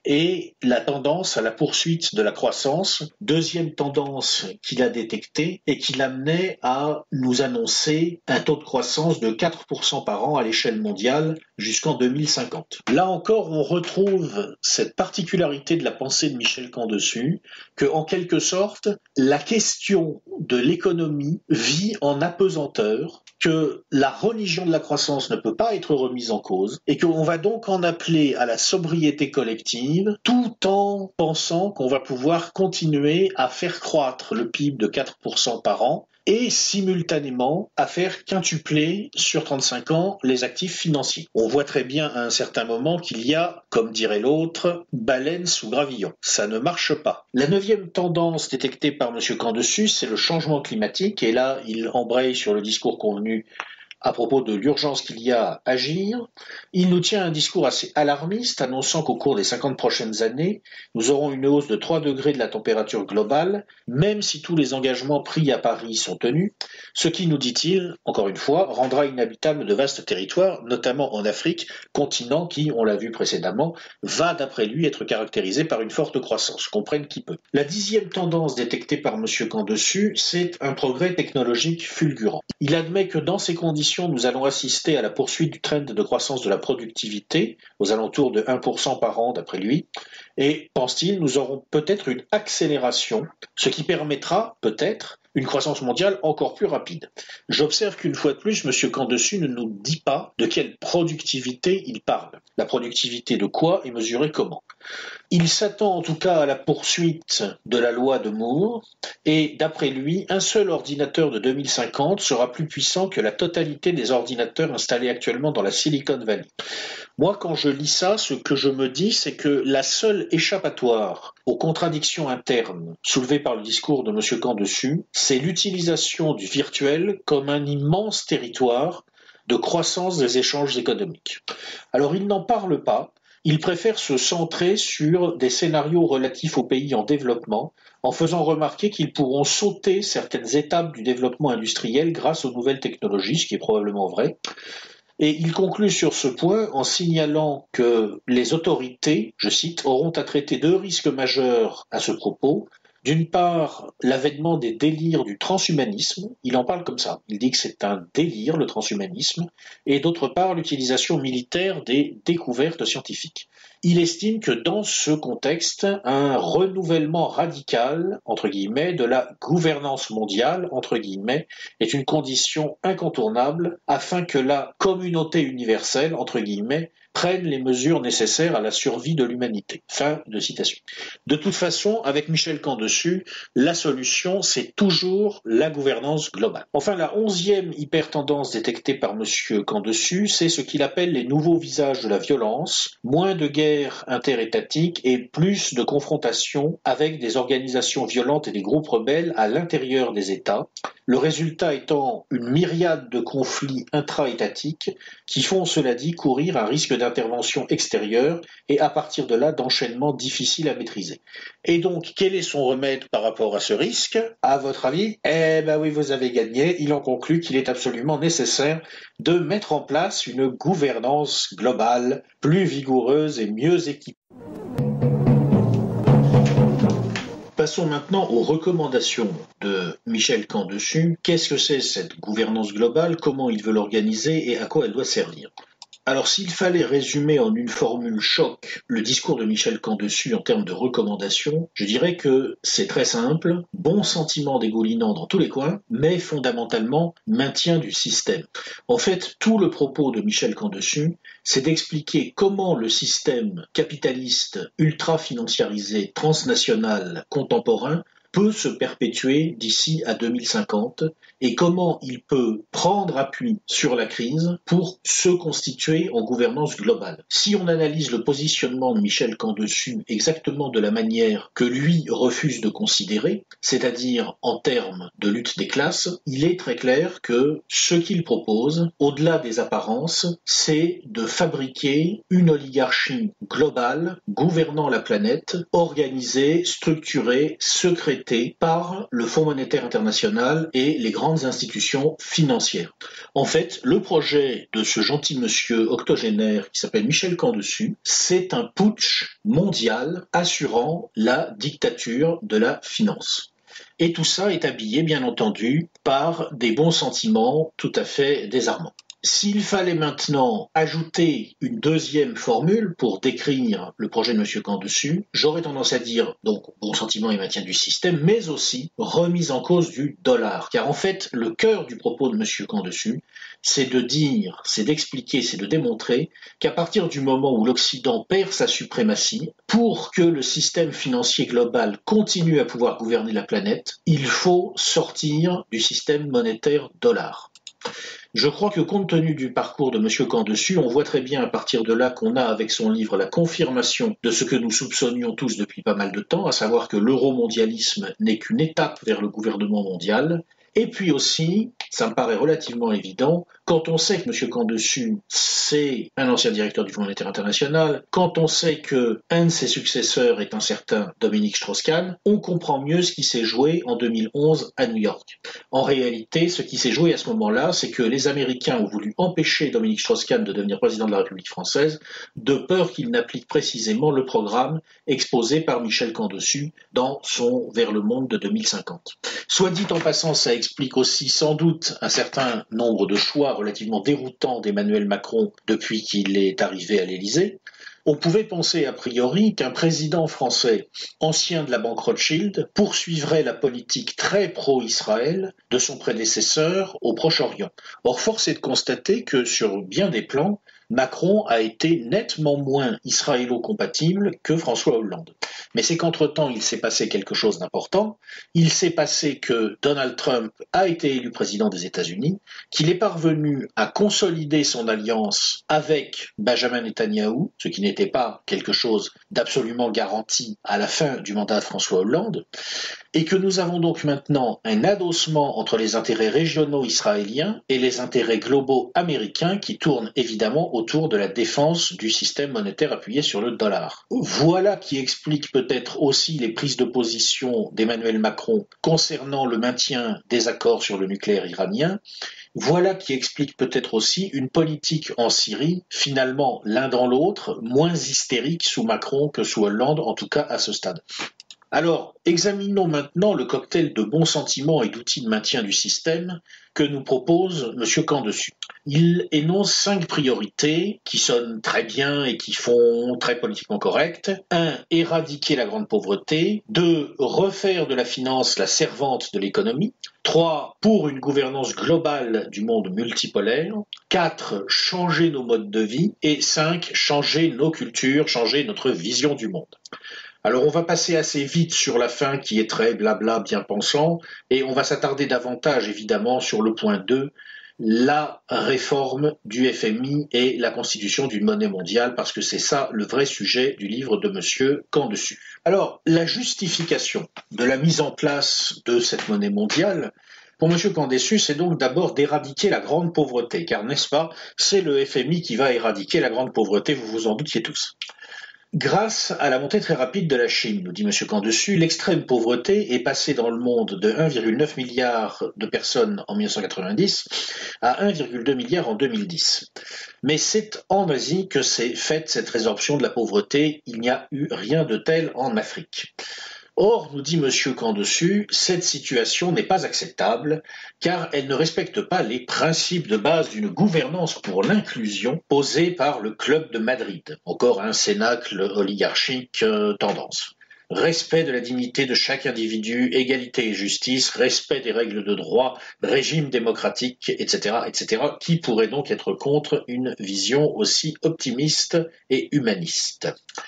et la tendance à la poursuite de la croissance, deuxième tendance qu'il a détectée et qui l'amenait à nous annoncer un taux de croissance de 4% par an à l'échelle mondiale jusqu'en 2050. Là encore, on retrouve cette particularité de la pensée de Michel Camp-Dessus, que en quelque sorte, la question de l'économie vit en apesanteur, que la religion de la croissance ne peut pas être remise en cause et qu'on va donc en appeler à la sobriété collective tout en pensant qu'on va pouvoir continuer à faire croître le PIB de 4% par an et simultanément à faire quintupler sur 35 ans les actifs financiers. On voit très bien à un certain moment qu'il y a, comme dirait l'autre, baleine sous gravillon. Ça ne marche pas. La neuvième tendance détectée par M. Camp-Dessus, c'est le changement climatique, et là, il embraye sur le discours convenu à propos de l'urgence qu'il y a à agir. Il nous tient un discours assez alarmiste, annonçant qu'au cours des 50 prochaines années, nous aurons une hausse de 3 degrés de la température globale, même si tous les engagements pris à Paris sont tenus, ce qui, nous dit-il, encore une fois, rendra inhabitable de vastes territoires, notamment en Afrique, continent qui, on l'a vu précédemment, va d'après lui être caractérisé par une forte croissance, comprenne qui peut. La 10e tendance détectée par M. Camp-Dessus, c'est un progrès technologique fulgurant. Il admet que dans ces conditions, conditions, nous allons assister à la poursuite du trend de croissance de la productivité, aux alentours de 1% par an d'après lui, et, pense-t-il, nous aurons peut-être une accélération, ce qui permettra peut-être une croissance mondiale encore plus rapide. J'observe qu'une fois de plus, M. Camdessus ne nous dit pas de quelle productivité il parle. La productivité de quoi est mesurée comment? Il s'attend en tout cas à la poursuite de la loi de Moore et d'après lui, un seul ordinateur de 2050 sera plus puissant que la totalité des ordinateurs installés actuellement dans la Silicon Valley. Moi, quand je lis ça, ce que je me dis, c'est que la seule échappatoire aux contradictions internes soulevées par le discours de M. Camdessus, c'est l'utilisation du virtuel comme un immense territoire de croissance des échanges économiques. Alors, il n'en parle pas. Il préfère se centrer sur des scénarios relatifs aux pays en développement, en faisant remarquer qu'ils pourront sauter certaines étapes du développement industriel grâce aux nouvelles technologies, ce qui est probablement vrai. Et il conclut sur ce point en signalant que les autorités, je cite, auront à traiter deux risques majeurs à ce propos. D'une part, l'avènement des délires du transhumanisme, il en parle comme ça, il dit que c'est un délire, le transhumanisme, et d'autre part, l'utilisation militaire des découvertes scientifiques. Il estime que dans ce contexte, un renouvellement radical, entre guillemets, de la gouvernance mondiale, entre guillemets, est une condition incontournable afin que la communauté universelle, entre guillemets, prenne les mesures nécessaires à la survie de l'humanité. Fin de citation. De toute façon, avec Michel Camdessus, la solution, c'est toujours la gouvernance globale. Enfin, la 11e hypertendance détectée par M. Camdessus, c'est ce qu'il appelle les nouveaux visages de la violence, moins de guerres interétatiques et plus de confrontations avec des organisations violentes et des groupes rebelles à l'intérieur des États, le résultat étant une myriade de conflits intra-étatiques qui font, cela dit, courir un risque d'intervention extérieure et à partir de là d'enchaînements difficiles à maîtriser. Et donc, quel est son remède par rapport à ce risque, à votre avis? Eh ben oui, vous avez gagné. Il en conclut qu'il est absolument nécessaire de mettre en place une gouvernance globale plus vigoureuse et mieux équipée. Passons maintenant aux recommandations de Michel Camdessus. Qu'est-ce que c'est cette gouvernance globale? Comment il veut l'organiser et à quoi elle doit servir? Alors, s'il fallait résumer en une formule choc le discours de Michel Camdessus en termes de recommandations, je dirais que c'est très simple, bon sentiment dégoulinant dans tous les coins, mais fondamentalement maintien du système. En fait, tout le propos de Michel Camdessus, c'est d'expliquer comment le système capitaliste ultra-financiarisé, transnational, contemporain, peut se perpétuer d'ici à 2050 et comment il peut prendre appui sur la crise pour se constituer en gouvernance globale. Si on analyse le positionnement de Michel Camdessus exactement de la manière que lui refuse de considérer, c'est-à-dire en termes de lutte des classes, il est très clair que ce qu'il propose, au-delà des apparences, c'est de fabriquer une oligarchie globale gouvernant la planète, organisée, structurée, secrétée par le Fonds monétaire international et les grandes institutions financières. En fait, le projet de ce gentil monsieur octogénaire qui s'appelle Michel Camdessus, c'est un putsch mondial assurant la dictature de la finance. Et tout ça est habillé, bien entendu, par des bons sentiments tout à fait désarmants. S'il fallait maintenant ajouter une deuxième formule pour décrire le projet de M. Camdessus, j'aurais tendance à dire donc bon sentiment et maintien du système, mais aussi remise en cause du dollar. Car en fait, le cœur du propos de M. Camdessus, c'est de dire, c'est d'expliquer, c'est de démontrer qu'à partir du moment où l'Occident perd sa suprématie, pour que le système financier global continue à pouvoir gouverner la planète, il faut sortir du système monétaire dollar. Je crois que compte tenu du parcours de M. Camdessus, on voit très bien à partir de là qu'on a avec son livre la confirmation de ce que nous soupçonnions tous depuis pas mal de temps, à savoir que l'euromondialisme n'est qu'une étape vers le gouvernement mondial. Et puis aussi, ça me paraît relativement évident, quand on sait que M. Camdessus, c'est un ancien directeur du Fonds monétaire international, quand on sait qu'un de ses successeurs est un certain Dominique Strauss-Kahn, on comprend mieux ce qui s'est joué en 2011 à New York. En réalité, ce qui s'est joué à ce moment-là, c'est que les Américains ont voulu empêcher Dominique Strauss-Kahn de devenir président de la République française, de peur qu'il n'applique précisément le programme exposé par Michel Camdessus dans son Vers le monde de 2050. Soit dit en passant, ça explique aussi sans doute un certain nombre de choix relativement déroutant d'Emmanuel Macron depuis qu'il est arrivé à l'Élysée, on pouvait penser a priori qu'un président français ancien de la banque Rothschild poursuivrait la politique très pro-Israël de son prédécesseur au Proche-Orient. Or, force est de constater que sur bien des plans, Macron a été nettement moins israélo-compatible que François Hollande. Mais c'est qu'entre-temps, il s'est passé quelque chose d'important. Il s'est passé que Donald Trump a été élu président des États-Unis, qu'il est parvenu à consolider son alliance avec Benjamin Netanyahou, ce qui n'était pas quelque chose d'absolument garanti à la fin du mandat de François Hollande, et que nous avons donc maintenant un adossement entre les intérêts régionaux israéliens et les intérêts globaux américains qui tournent évidemment autour de la défense du système monétaire appuyé sur le dollar. Voilà qui explique peut-être aussi les prises de position d'Emmanuel Macron concernant le maintien des accords sur le nucléaire iranien. Voilà qui explique peut-être aussi une politique en Syrie, finalement l'un dans l'autre, moins hystérique sous Macron que sous Hollande, en tout cas à ce stade. Alors, examinons maintenant le cocktail de bons sentiments et d'outils de maintien du système que nous propose M. Camp-Dessus. Il énonce 5 priorités qui sonnent très bien et qui font très politiquement correct. 1. Éradiquer la grande pauvreté. 2. Refaire de la finance la servante de l'économie. 3. Pour une gouvernance globale du monde multipolaire. 4. Changer nos modes de vie. Et 5. Changer nos cultures, changer notre vision du monde. Alors on va passer assez vite sur la fin qui est très blabla bien pensant et on va s'attarder davantage évidemment sur le point 2, la réforme du FMI et la constitution d'une monnaie mondiale parce que c'est ça le vrai sujet du livre de M. Camp-Dessus. Alors la justification de la mise en place de cette monnaie mondiale pour M. Camp-Dessus, c'est donc d'abord d'éradiquer la grande pauvreté, car n'est-ce pas, c'est le FMI qui va éradiquer la grande pauvreté, vous vous en doutiez tous. Grâce à la montée très rapide de la Chine, nous dit M. Camp-Dessus, l'extrême pauvreté est passée dans le monde de 1,9 milliard de personnes en 1990 à 1,2 milliard en 2010. Mais c'est en Asie que s'est faite cette résorption de la pauvreté, il n'y a eu rien de tel en Afrique. Or, nous dit M. Camp-Dessus, cette situation n'est pas acceptable car elle ne respecte pas les principes de base d'une gouvernance pour l'inclusion posée par le Club de Madrid. Encore un cénacle oligarchique tendance. Respect de la dignité de chaque individu, égalité et justice, respect des règles de droit, régime démocratique, etc., etc., qui pourrait donc être contre une vision aussi optimiste et humaniste.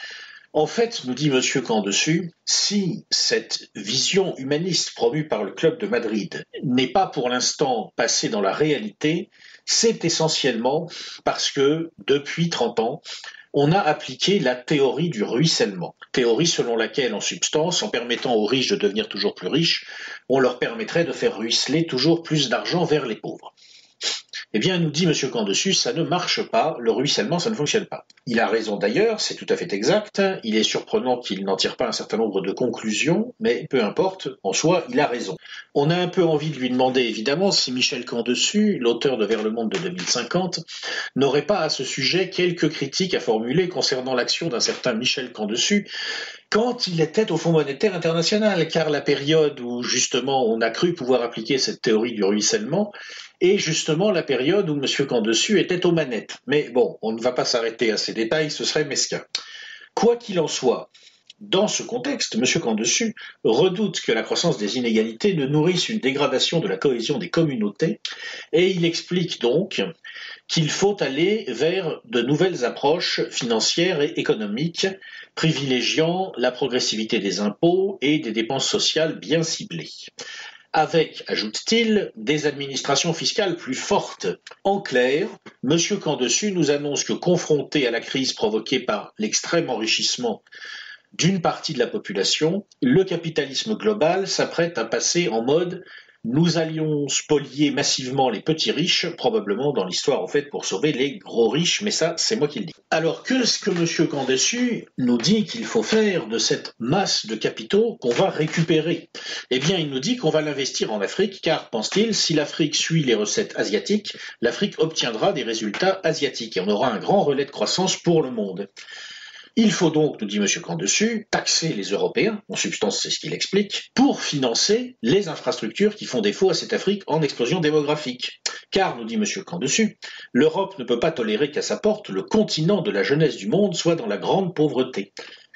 En fait, nous dit M. Camp-Dessus, si cette vision humaniste promue par le Club de Madrid n'est pas pour l'instant passée dans la réalité, c'est essentiellement parce que, depuis 30 ans, on a appliqué la théorie du ruissellement. Théorie selon laquelle, en substance, en permettant aux riches de devenir toujours plus riches, on leur permettrait de faire ruisseler toujours plus d'argent vers les pauvres. Eh bien, nous dit M. Camp-Dessus, ça ne marche pas, le ruissellement, ça ne fonctionne pas. Il a raison d'ailleurs, c'est tout à fait exact, il est surprenant qu'il n'en tire pas un certain nombre de conclusions, mais peu importe, en soi, il a raison. On a un peu envie de lui demander, évidemment, si Michel Camp-Dessus, l'auteur de Vers le monde de 2050, n'aurait pas à ce sujet quelques critiques à formuler concernant l'action d'un certain Michel Camp-Dessus, quand il était au Fonds monétaire international, car la période où justement on a cru pouvoir appliquer cette théorie du ruissellement est justement la période où M. Camp-Dessus était aux manettes. Mais bon, on ne va pas s'arrêter à ces détails, ce serait mesquin. Quoi qu'il en soit, dans ce contexte, M. Camp-Dessus redoute que la croissance des inégalités ne nourrisse une dégradation de la cohésion des communautés, et il explique donc qu'il faut aller vers de nouvelles approches financières et économiques, privilégiant la progressivité des impôts et des dépenses sociales bien ciblées. Avec, ajoute-t-il, des administrations fiscales plus fortes. En clair, M. Camp-Dessus nous annonce que confronté à la crise provoquée par l'extrême enrichissement d'une partie de la population, le capitalisme global s'apprête à passer en mode nous allions spolier massivement les petits riches, probablement dans l'histoire en fait pour sauver les gros riches, mais ça c'est moi qui le dis. Alors qu'est-ce que M. Camp-Dessus nous dit qu'il faut faire de cette masse de capitaux qu'on va récupérer? Eh bien il nous dit qu'on va l'investir en Afrique, car pense-t-il, si l'Afrique suit les recettes asiatiques, l'Afrique obtiendra des résultats asiatiques et on aura un grand relais de croissance pour le monde. Il faut donc, nous dit M. Camp-Dessus, taxer les Européens, en substance c'est ce qu'il explique, pour financer les infrastructures qui font défaut à cette Afrique en explosion démographique. Car, nous dit M. Camp-Dessus, l'Europe ne peut pas tolérer qu'à sa porte, le continent de la jeunesse du monde soit dans la grande pauvreté.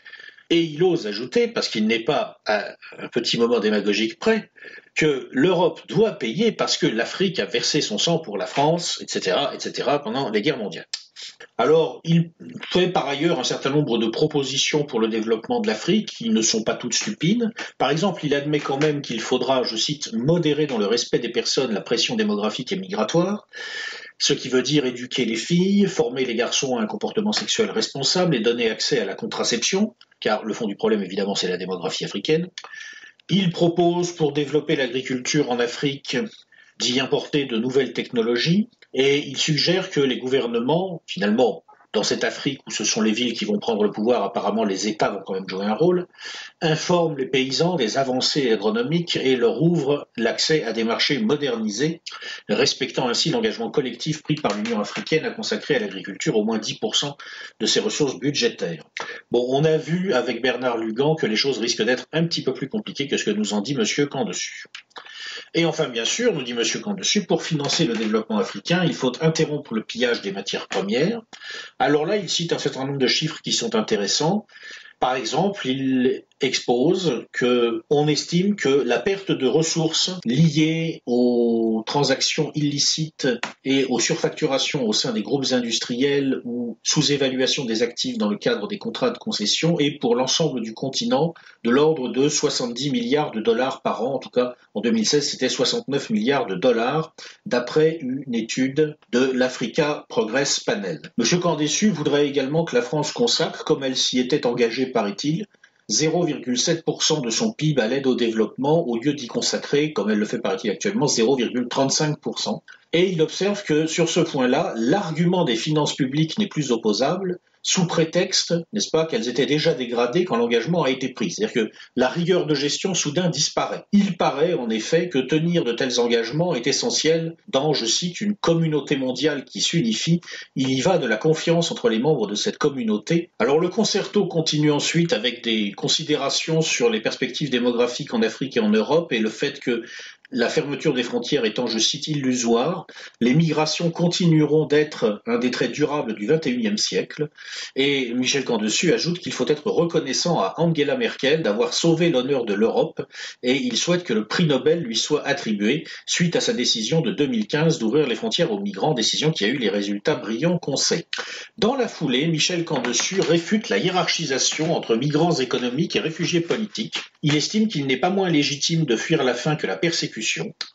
Et il ose ajouter, parce qu'il n'est pas à un petit moment démagogique près, que l'Europe doit payer parce que l'Afrique a versé son sang pour la France, etc., pendant les guerres mondiales. Alors, il fait par ailleurs un certain nombre de propositions pour le développement de l'Afrique qui ne sont pas toutes stupides. Par exemple, il admet quand même qu'il faudra, je cite, modérer dans le respect des personnes la pression démographique et migratoire, ce qui veut dire éduquer les filles, former les garçons à un comportement sexuel responsable et donner accès à la contraception, car le fond du problème évidemment c'est la démographie africaine. Il propose pour développer l'agriculture en Afrique d'y importer de nouvelles technologies et il suggère que les gouvernements, finalement, dans cette Afrique où ce sont les villes qui vont prendre le pouvoir, apparemment les États vont quand même jouer un rôle, informent les paysans des avancées agronomiques et leur ouvrent l'accès à des marchés modernisés, respectant ainsi l'engagement collectif pris par l'Union africaine à consacrer à l'agriculture au moins 10% de ses ressources budgétaires. Bon, on a vu avec Bernard Lugan que les choses risquent d'être un petit peu plus compliquées que ce que nous en dit M. Camp-Dessus. Et enfin, bien sûr, nous dit M. Camp-Dessus, pour financer le développement africain, il faut interrompre le pillage des matières premières. Alors là, il cite un certain nombre de chiffres qui sont intéressants. Par exemple, il expose qu'on estime que la perte de ressources liées aux transactions illicites et aux surfacturations au sein des groupes industriels ou sous-évaluation des actifs dans le cadre des contrats de concession est pour l'ensemble du continent de l'ordre de 70 milliards de dollars par an. En tout cas, en 2016, c'était 69 milliards de dollars, d'après une étude de l'Africa Progress Panel. M. Camp-Dessus voudrait également que la France consacre, comme elle s'y était engagée, paraît-il, 0,7% de son PIB à l'aide au développement, au lieu d'y consacrer, comme elle le fait paraît-il actuellement, 0,35%. Et il observe que sur ce point-là, l'argument des finances publiques n'est plus opposable, sous prétexte, n'est-ce pas, qu'elles étaient déjà dégradées quand l'engagement a été pris. C'est-à-dire que la rigueur de gestion soudain disparaît. Il paraît en effet que tenir de tels engagements est essentiel dans, je cite, une communauté mondiale qui s'unifie. Il y va de la confiance entre les membres de cette communauté. Alors le concerto continue ensuite avec des considérations sur les perspectives démographiques en Afrique et en Europe et le fait que la fermeture des frontières étant, je cite, illusoire, les migrations continueront d'être un des traits durables du XXIe siècle. Et Michel Camp-Dessus ajoute qu'il faut être reconnaissant à Angela Merkel d'avoir sauvé l'honneur de l'Europe et il souhaite que le prix Nobel lui soit attribué suite à sa décision de 2015 d'ouvrir les frontières aux migrants, décision qui a eu les résultats brillants qu'on sait. Dans la foulée, Michel Camp-Dessus réfute la hiérarchisation entre migrants économiques et réfugiés politiques. Il estime qu'il n'est pas moins légitime de fuir la faim que la persécution.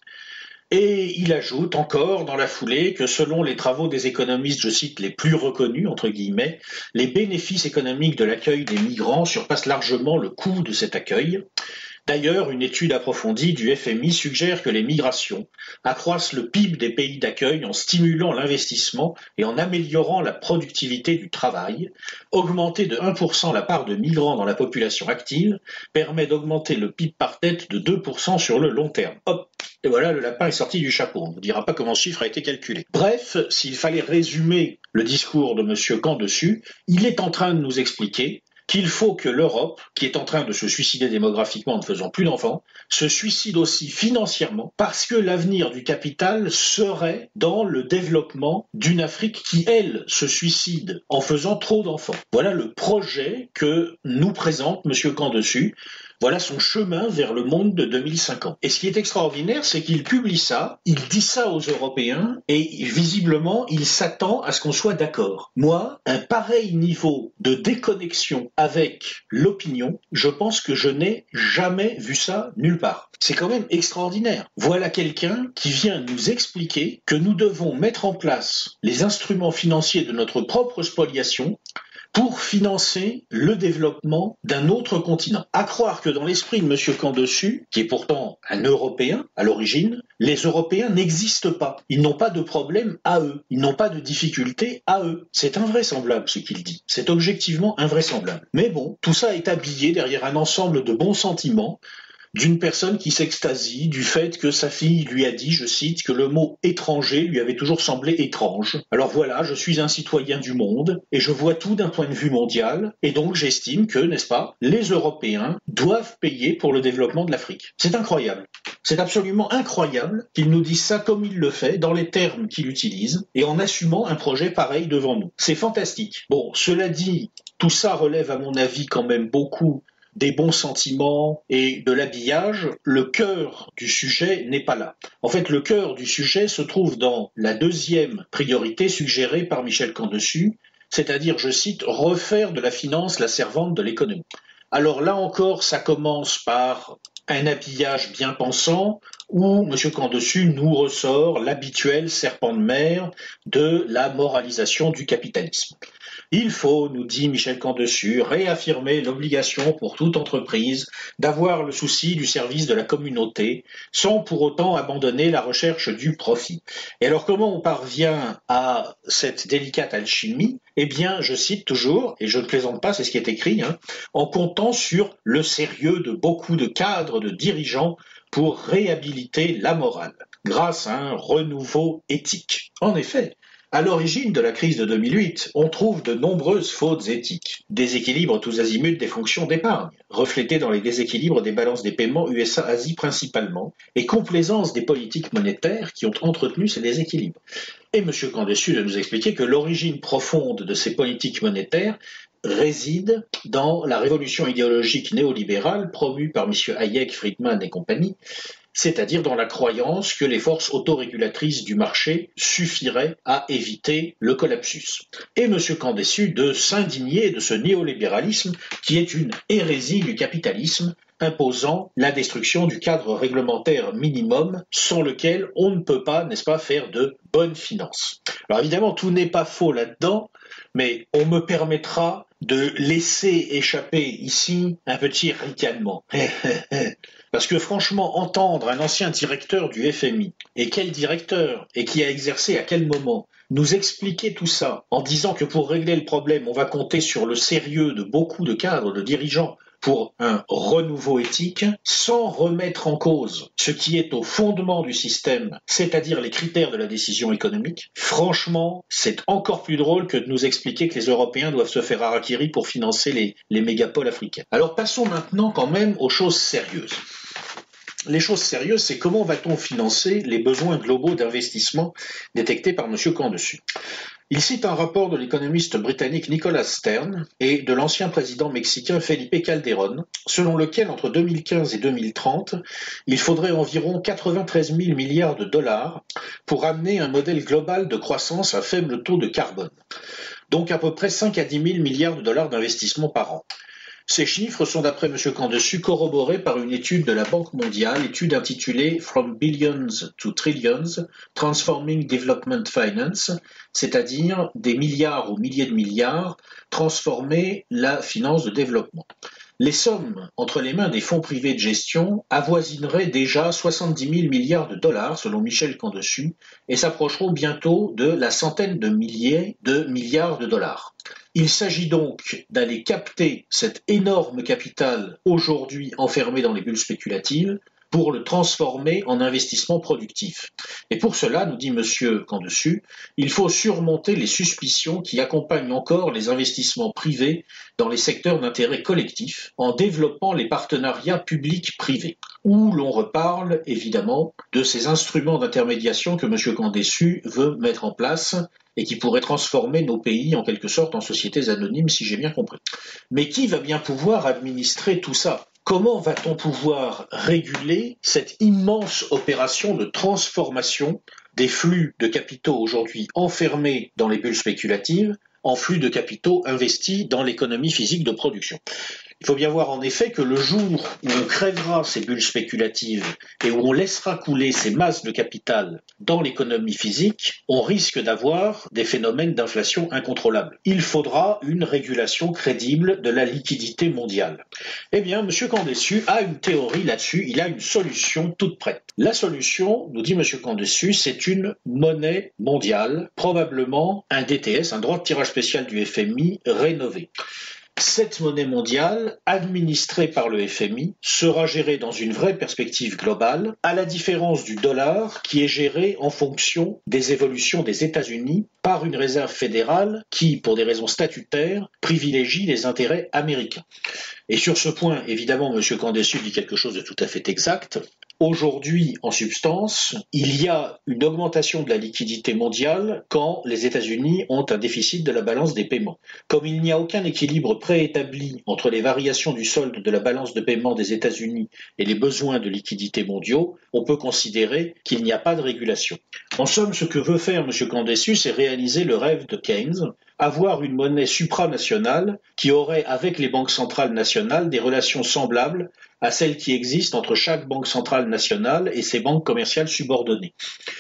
Et il ajoute encore dans la foulée que selon les travaux des économistes, je cite, les plus reconnus, entre guillemets, les bénéfices économiques de l'accueil des migrants surpassent largement le coût de cet accueil. D'ailleurs, une étude approfondie du FMI suggère que les migrations accroissent le PIB des pays d'accueil en stimulant l'investissement et en améliorant la productivité du travail. Augmenter de 1% la part de migrants dans la population active permet d'augmenter le PIB par tête de 2% sur le long terme. Hop, et voilà, le lapin est sorti du chapeau. On ne vous dira pas comment ce chiffre a été calculé. Bref, s'il fallait résumer le discours de M. Camp-Dessus, il est en train de nous expliquer qu'il faut que l'Europe, qui est en train de se suicider démographiquement en ne faisant plus d'enfants, se suicide aussi financièrement parce que l'avenir du capital serait dans le développement d'une Afrique qui, elle, se suicide en faisant trop d'enfants. Voilà le projet que nous présente M. Camp-Dessus. Voilà son chemin vers le monde de 2050. Et ce qui est extraordinaire, c'est qu'il publie ça, il dit ça aux Européens, et visiblement, il s'attend à ce qu'on soit d'accord. Moi, un pareil niveau de déconnexion avec l'opinion, je pense que je n'ai jamais vu ça nulle part. C'est quand même extraordinaire. Voilà quelqu'un qui vient nous expliquer que nous devons mettre en place les instruments financiers de notre propre spoliation pour financer le développement d'un autre continent. À croire que dans l'esprit de M. Camp-Dessus, qui est pourtant un Européen à l'origine, les Européens n'existent pas. Ils n'ont pas de problème à eux. Ils n'ont pas de difficultés à eux. C'est invraisemblable ce qu'il dit. C'est objectivement invraisemblable. Mais bon, tout ça est habillé derrière un ensemble de bons sentiments, d'une personne qui s'extasie du fait que sa fille lui a dit, je cite, que le mot étranger lui avait toujours semblé étrange. Alors voilà, je suis un citoyen du monde et je vois tout d'un point de vue mondial et donc j'estime que, n'est-ce pas, les Européens doivent payer pour le développement de l'Afrique. C'est incroyable. C'est absolument incroyable qu'il nous dise ça comme il le fait, dans les termes qu'il utilise, et en assumant un projet pareil devant nous. C'est fantastique. Bon, cela dit, tout ça relève à mon avis quand même beaucoup des bons sentiments et de l'habillage. Le cœur du sujet n'est pas là. En fait, le cœur du sujet se trouve dans la deuxième priorité suggérée par Michel Camdessus, c'est-à-dire, je cite, « refaire de la finance la servante de l'économie ». Alors là encore, ça commence par un habillage bien pensant où M. Camdessus nous ressort l'habituel serpent de mer de la moralisation du capitalisme. Il faut, nous dit Michel Camdessus, réaffirmer l'obligation pour toute entreprise d'avoir le souci du service de la communauté sans pour autant abandonner la recherche du profit. Et alors comment on parvient à cette délicate alchimie? Eh bien, je cite toujours, et je ne plaisante pas, c'est ce qui est écrit, en comptant sur le sérieux de beaucoup de cadres, de dirigeants pour réhabiliter la morale, grâce à un renouveau éthique. En effet, à l'origine de la crise de 2008, on trouve de nombreuses fautes éthiques. Déséquilibre tous azimuts des fonctions d'épargne, reflétés dans les déséquilibres des balances des paiements USA-Asie principalement, et complaisance des politiques monétaires qui ont entretenu ces déséquilibres. Et M. Camdessus de nous expliquer que l'origine profonde de ces politiques monétaires réside dans la révolution idéologique néolibérale promue par M. Hayek, Friedman et compagnie, c'est-à-dire dans la croyance que les forces autorégulatrices du marché suffiraient à éviter le collapsus. Et M. Camdessus de s'indigner de ce néolibéralisme qui est une hérésie du capitalisme, imposant la destruction du cadre réglementaire minimum sans lequel on ne peut pas, n'est-ce pas, faire de bonnes finances. Alors évidemment, tout n'est pas faux là-dedans, mais on me permettra de laisser échapper ici un petit ricanement. Parce que franchement, entendre un ancien directeur du FMI, et quel directeur, et qui a exercé à quel moment, nous expliquer tout ça en disant que pour régler le problème, on va compter sur le sérieux de beaucoup de cadres, de dirigeants, pour un renouveau éthique, sans remettre en cause ce qui est au fondement du système, c'est-à-dire les critères de la décision économique, franchement, c'est encore plus drôle que de nous expliquer que les Européens doivent se faire harakiri pour financer les mégapoles africains. Alors passons maintenant quand même aux choses sérieuses. Les choses sérieuses, c'est comment va-t-on financer les besoins globaux d'investissement détectés par M. Camdessus. Il cite un rapport de l'économiste britannique Nicholas Stern et de l'ancien président mexicain Felipe Calderón, selon lequel entre 2015 et 2030, il faudrait environ 93 000 milliards de dollars pour amener un modèle global de croissance à faible taux de carbone, donc à peu près 5 à 10 000 milliards de dollars d'investissement par an. Ces chiffres sont, d'après M. Camdessus, corroborés par une étude de la Banque mondiale, étude intitulée « From Billions to Trillions, Transforming Development Finance », c'est-à-dire des milliards ou milliers de milliards, transformer la finance de développement. Les sommes entre les mains des fonds privés de gestion avoisineraient déjà 70 000 milliards de dollars, selon Michel Camdessus, et s'approcheront bientôt de la centaine de milliers de milliards de dollars. Il s'agit donc d'aller capter cet énorme capital aujourd'hui enfermé dans les bulles spéculatives pour le transformer en investissement productif. Et pour cela, nous dit M. Camdessus, il faut surmonter les suspicions qui accompagnent encore les investissements privés dans les secteurs d'intérêt collectif en développant les partenariats publics-privés, où l'on reparle évidemment de ces instruments d'intermédiation que M. Camdessus veut mettre en place et qui pourraient transformer nos pays en quelque sorte en sociétés anonymes, si j'ai bien compris. Mais qui va bien pouvoir administrer tout ça ? Comment va-t-on pouvoir réguler cette immense opération de transformation des flux de capitaux aujourd'hui enfermés dans les bulles spéculatives en flux de capitaux investis dans l'économie physique de production ? Il faut bien voir en effet que le jour où on crèvera ces bulles spéculatives et où on laissera couler ces masses de capital dans l'économie physique, on risque d'avoir des phénomènes d'inflation incontrôlables. Il faudra une régulation crédible de la liquidité mondiale. Eh bien, M. Camdessus a une théorie là-dessus, il a une solution toute prête. La solution, nous dit M. Camdessus, c'est une monnaie mondiale, probablement un DTS, un droit de tirage spécial du FMI rénové. Cette monnaie mondiale, administrée par le FMI, sera gérée dans une vraie perspective globale, à la différence du dollar qui est géré en fonction des évolutions des États-Unis par une réserve fédérale qui, pour des raisons statutaires, privilégie les intérêts américains. Et sur ce point, évidemment, M. Candessu dit quelque chose de tout à fait exact. Aujourd'hui, en substance, il y a une augmentation de la liquidité mondiale quand les États-Unis ont un déficit de la balance des paiements. Comme il n'y a aucun équilibre préétabli entre les variations du solde de la balance de paiement des États-Unis et les besoins de liquidité mondiaux, on peut considérer qu'il n'y a pas de régulation. En somme, ce que veut faire M. Candessu, c'est réaliser le rêve de Keynes, avoir une monnaie supranationale qui aurait, avec les banques centrales nationales, des relations semblables à celles qui existent entre chaque banque centrale nationale et ses banques commerciales subordonnées.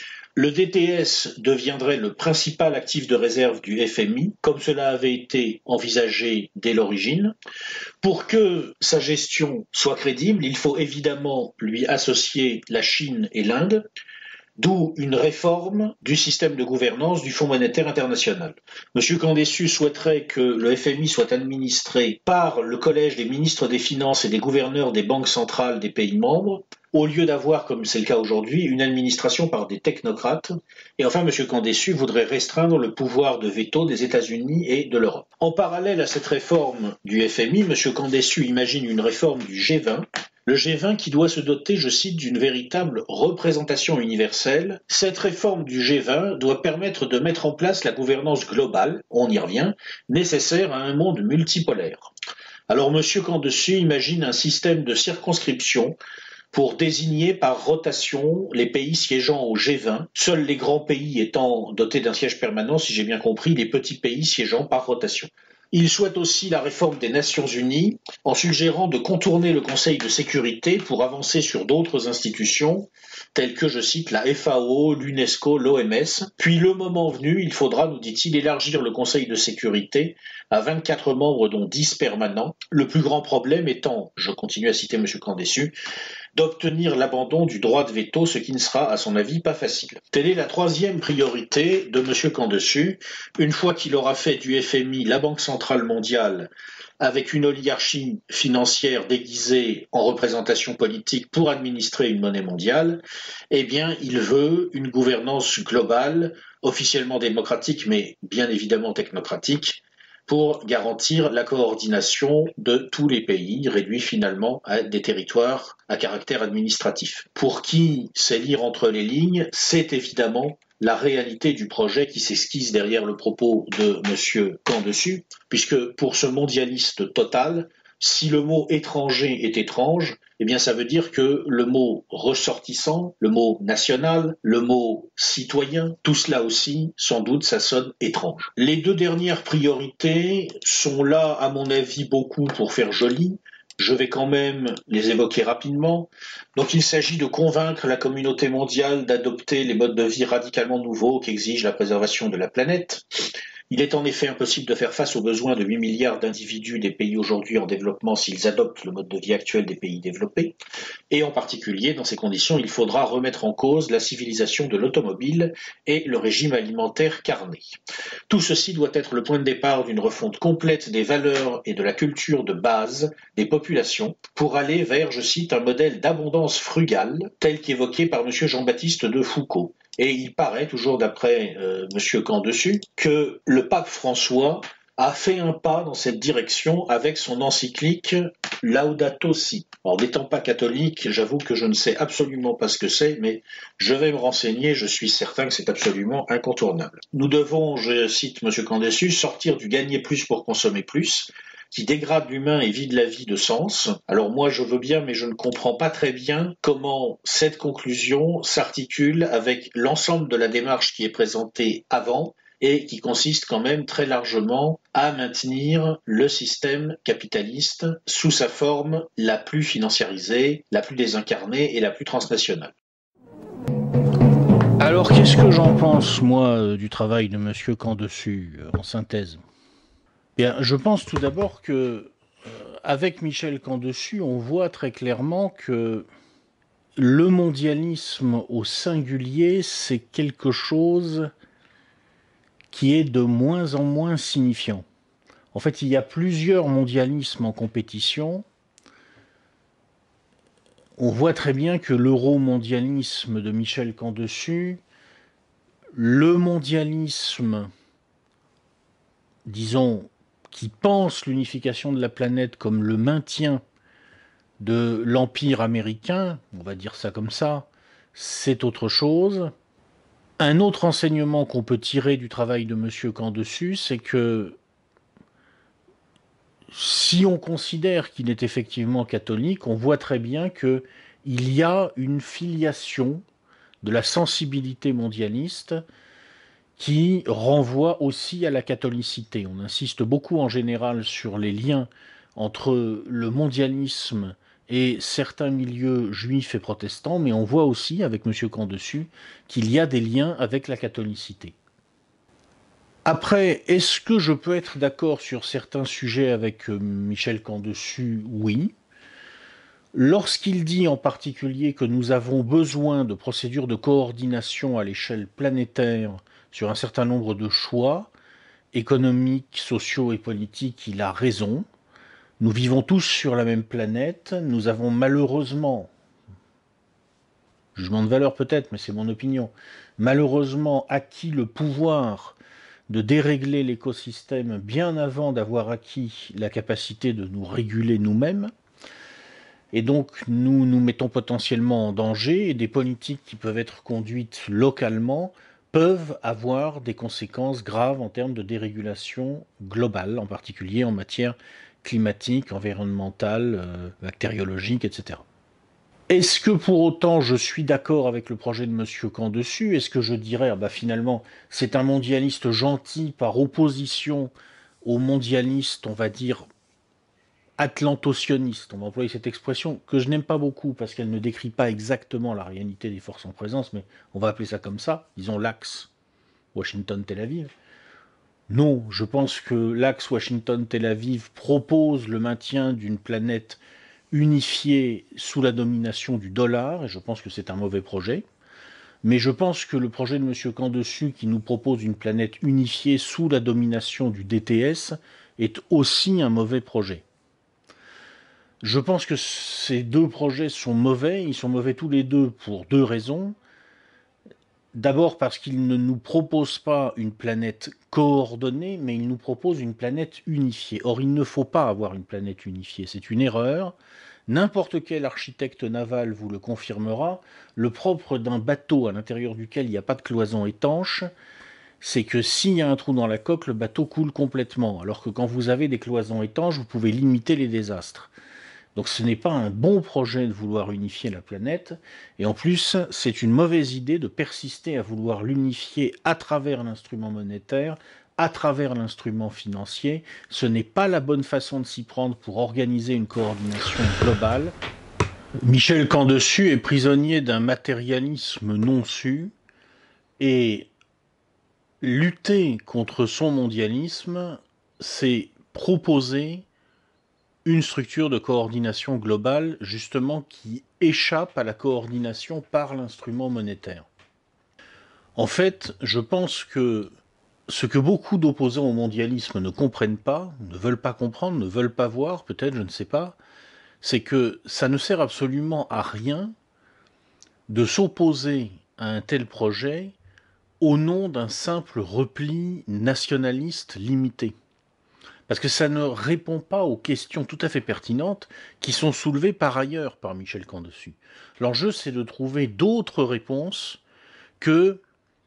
Le DTS deviendrait le principal actif de réserve du FMI, comme cela avait été envisagé dès l'origine. Pour que sa gestion soit crédible, il faut évidemment lui associer la Chine et l'Inde, d'où une réforme du système de gouvernance du Fonds monétaire international. M. Candessu souhaiterait que le FMI soit administré par le collège des ministres des Finances et des gouverneurs des banques centrales des pays membres, au lieu d'avoir, comme c'est le cas aujourd'hui, une administration par des technocrates. Et enfin, M. Candessu voudrait restreindre le pouvoir de veto des États-Unis et de l'Europe. En parallèle à cette réforme du FMI, M. Candessu imagine une réforme du G20, le G20 qui doit se doter, je cite, d'une véritable représentation universelle. Cette réforme du G20 doit permettre de mettre en place la gouvernance globale, on y revient, nécessaire à un monde multipolaire. Alors M. Candessu imagine un système de circonscription pour désigner par rotation les pays siégeant au G20, seuls les grands pays étant dotés d'un siège permanent, si j'ai bien compris, les petits pays siégeant par rotation. Il souhaite aussi la réforme des Nations Unies en suggérant de contourner le Conseil de sécurité pour avancer sur d'autres institutions telles que, je cite, la FAO, l'UNESCO, l'OMS. Puis le moment venu, il faudra, nous dit-il, élargir le Conseil de sécurité à 24 membres dont 10 permanents. Le plus grand problème étant, je continue à citer M. Candessu, d'obtenir l'abandon du droit de veto, ce qui ne sera, à son avis, pas facile. Telle est la troisième priorité de M. Candessu. Une fois qu'il aura fait du FMI la Banque centrale mondiale avec une oligarchie financière déguisée en représentation politique pour administrer une monnaie mondiale, eh bien, il veut une gouvernance globale, officiellement démocratique, mais bien évidemment technocratique, pour garantir la coordination de tous les pays, réduits finalement à des territoires à caractère administratif. Pour qui sait lire entre les lignes, c'est évidemment la réalité du projet qui s'esquisse derrière le propos de M. Candessu, puisque pour ce mondialiste total, si le mot étranger est étrange, eh bien ça veut dire que le mot ressortissant, le mot national, le mot citoyen, tout cela aussi, sans doute, ça sonne étrange. Les deux dernières priorités sont là, à mon avis, beaucoup pour faire joli. Je vais quand même les évoquer rapidement. Donc il s'agit de convaincre la communauté mondiale d'adopter les modes de vie radicalement nouveaux qu'exige la préservation de la planète. Il est en effet impossible de faire face aux besoins de 8 milliards d'individus des pays aujourd'hui en développement s'ils adoptent le mode de vie actuel des pays développés. Et en particulier, dans ces conditions, il faudra remettre en cause la civilisation de l'automobile et le régime alimentaire carné. Tout ceci doit être le point de départ d'une refonte complète des valeurs et de la culture de base des populations pour aller vers, je cite, un modèle d'abondance frugale tel qu'évoqué par M. Jean-Baptiste de Foucault. Et il paraît, toujours d'après M. Candessu, que le pape François a fait un pas dans cette direction avec son encyclique Laudato Si. Alors, n'étant pas catholique, j'avoue que je ne sais absolument pas ce que c'est, mais je vais me renseigner, je suis certain que c'est absolument incontournable. Nous devons, je cite M. Candessu, sortir du gagner plus pour consommer plus, qui dégrade l'humain et vide la vie de sens. Alors moi je veux bien, mais je ne comprends pas très bien comment cette conclusion s'articule avec l'ensemble de la démarche qui est présentée avant et qui consiste quand même très largement à maintenir le système capitaliste sous sa forme la plus financiarisée, la plus désincarnée et la plus transnationale. Alors qu'est-ce que j'en pense, moi, du travail de M. Candessu, en synthèse ? Bien, je pense tout d'abord que, avec Michel Candessu, on voit très clairement que le mondialisme au singulier, c'est quelque chose qui est de moins en moins signifiant. En fait, il y a plusieurs mondialismes en compétition. On voit très bien que l'euro-mondialisme de Michel Camdessus, le mondialisme, disons, qui pense l'unification de la planète comme le maintien de l'empire américain, on va dire ça comme ça, c'est autre chose. Un autre enseignement qu'on peut tirer du travail de M. Camdessus, c'est que si on considère qu'il est effectivement catholique, on voit très bien qu'il y a une filiation de la sensibilité mondialiste qui renvoie aussi à la catholicité. On insiste beaucoup en général sur les liens entre le mondialisme et certains milieux juifs et protestants, mais on voit aussi, avec M. Camdessus, qu'il y a des liens avec la catholicité. Après, est-ce que je peux être d'accord sur certains sujets avec Michel Camdessus? Oui. Lorsqu'il dit en particulier que nous avons besoin de procédures de coordination à l'échelle planétaire sur un certain nombre de choix économiques, sociaux et politiques, il a raison. Nous vivons tous sur la même planète. Nous avons malheureusement, jugement de valeur peut-être, mais c'est mon opinion, malheureusement acquis le pouvoir de dérégler l'écosystème bien avant d'avoir acquis la capacité de nous réguler nous-mêmes. Et donc nous nous mettons potentiellement en danger et des politiques qui peuvent être conduites localement peuvent avoir des conséquences graves en termes de dérégulation globale, en particulier en matière climatique, environnementale, bactériologique, etc. Est-ce que pour autant je suis d'accord avec le projet de M. Camdessus? Est-ce que je dirais, finalement, c'est un mondialiste gentil par opposition aux mondialistes, on va dire, atlanto-sioniste, on va employer cette expression que je n'aime pas beaucoup parce qu'elle ne décrit pas exactement la réalité des forces en présence, mais on va appeler ça comme ça, disons l'axe Washington-Tel Aviv. Non, je pense que l'axe Washington-Tel Aviv propose le maintien d'une planète unifiée sous la domination du dollar, et je pense que c'est un mauvais projet. Mais je pense que le projet de M. Camdessus, qui nous propose une planète unifiée sous la domination du DTS, est aussi un mauvais projet. Je pense que ces deux projets sont mauvais. Ils sont mauvais tous les deux pour deux raisons. D'abord parce qu'ils ne nous proposent pas une planète coordonnée, mais ils nous proposent une planète unifiée. Or, il ne faut pas avoir une planète unifiée. C'est une erreur. N'importe quel architecte naval vous le confirmera. Le propre d'un bateau à l'intérieur duquel il n'y a pas de cloison étanche, c'est que s'il y a un trou dans la coque, le bateau coule complètement. Alors que quand vous avez des cloisons étanches, vous pouvez limiter les désastres. Donc ce n'est pas un bon projet de vouloir unifier la planète, et en plus c'est une mauvaise idée de persister à vouloir l'unifier à travers l'instrument monétaire, à travers l'instrument financier. Ce n'est pas la bonne façon de s'y prendre pour organiser une coordination globale. Michel Camdessus est prisonnier d'un matérialisme non su, et lutter contre son mondialisme, c'est proposer une structure de coordination globale, justement, qui échappe à la coordination par l'instrument monétaire. En fait, je pense que ce que beaucoup d'opposants au mondialisme ne comprennent pas, ne veulent pas comprendre, ne veulent pas voir, peut-être, je ne sais pas, c'est que ça ne sert absolument à rien de s'opposer à un tel projet au nom d'un simple repli nationaliste limité. Parce que ça ne répond pas aux questions tout à fait pertinentes qui sont soulevées par ailleurs par Michel Camdessus. L'enjeu, c'est de trouver d'autres réponses que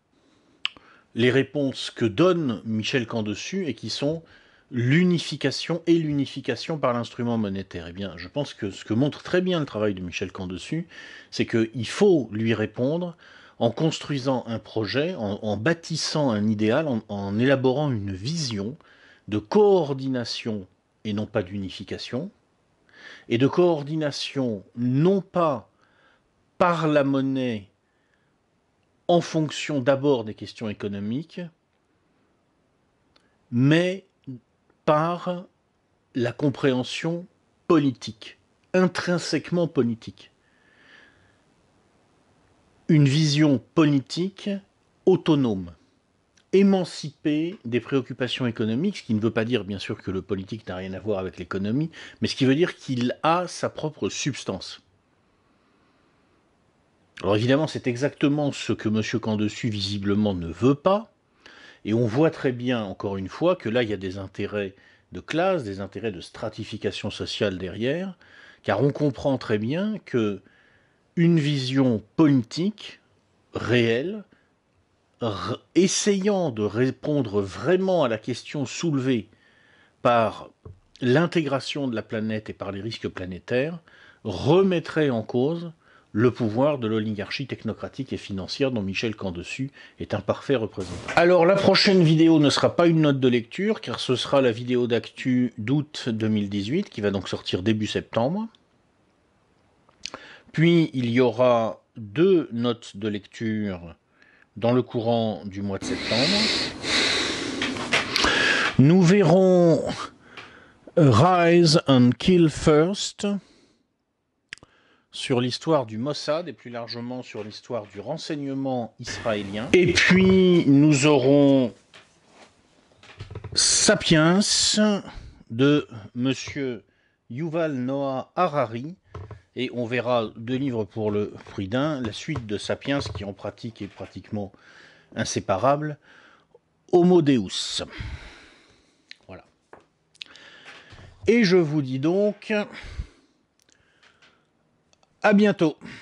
les réponses que donne Michel Camdessus et qui sont l'unification et l'unification par l'instrument monétaire. Eh bien, je pense que ce que montre très bien le travail de Michel Camdessus, c'est qu'il faut lui répondre en construisant un projet, en bâtissant un idéal, en élaborant une vision de coordination et non pas d'unification, et de coordination non pas par la monnaie en fonction d'abord des questions économiques, mais par la compréhension politique, intrinsèquement politique. Une vision politique autonome, émancipé des préoccupations économiques, ce qui ne veut pas dire bien sûr que le politique n'a rien à voir avec l'économie, mais ce qui veut dire qu'il a sa propre substance. Alors évidemment, c'est exactement ce que M. Camdessus visiblement ne veut pas, et on voit très bien, encore une fois, que là, il y a des intérêts de classe, des intérêts de stratification sociale derrière, car on comprend très bien que une vision politique réelle, essayant de répondre vraiment à la question soulevée par l'intégration de la planète et par les risques planétaires, remettrait en cause le pouvoir de l'oligarchie technocratique et financière dont Michel Camdessus est un parfait représentant. Alors la prochaine vidéo ne sera pas une note de lecture, car ce sera la vidéo d'actu d'août 2018, qui va donc sortir début septembre. Puis il y aura 2 notes de lecture dans le courant du mois de septembre. Nous verrons Rise and Kill First sur l'histoire du Mossad et plus largement sur l'histoire du renseignement israélien. Et puis nous aurons Sapiens de Monsieur Yuval Noah Harari. Et on verra 2 livres pour le prix d'un, la suite de Sapiens, qui en pratique est pratiquement inséparable, Homo Deus. Voilà. Et je vous dis donc à bientôt.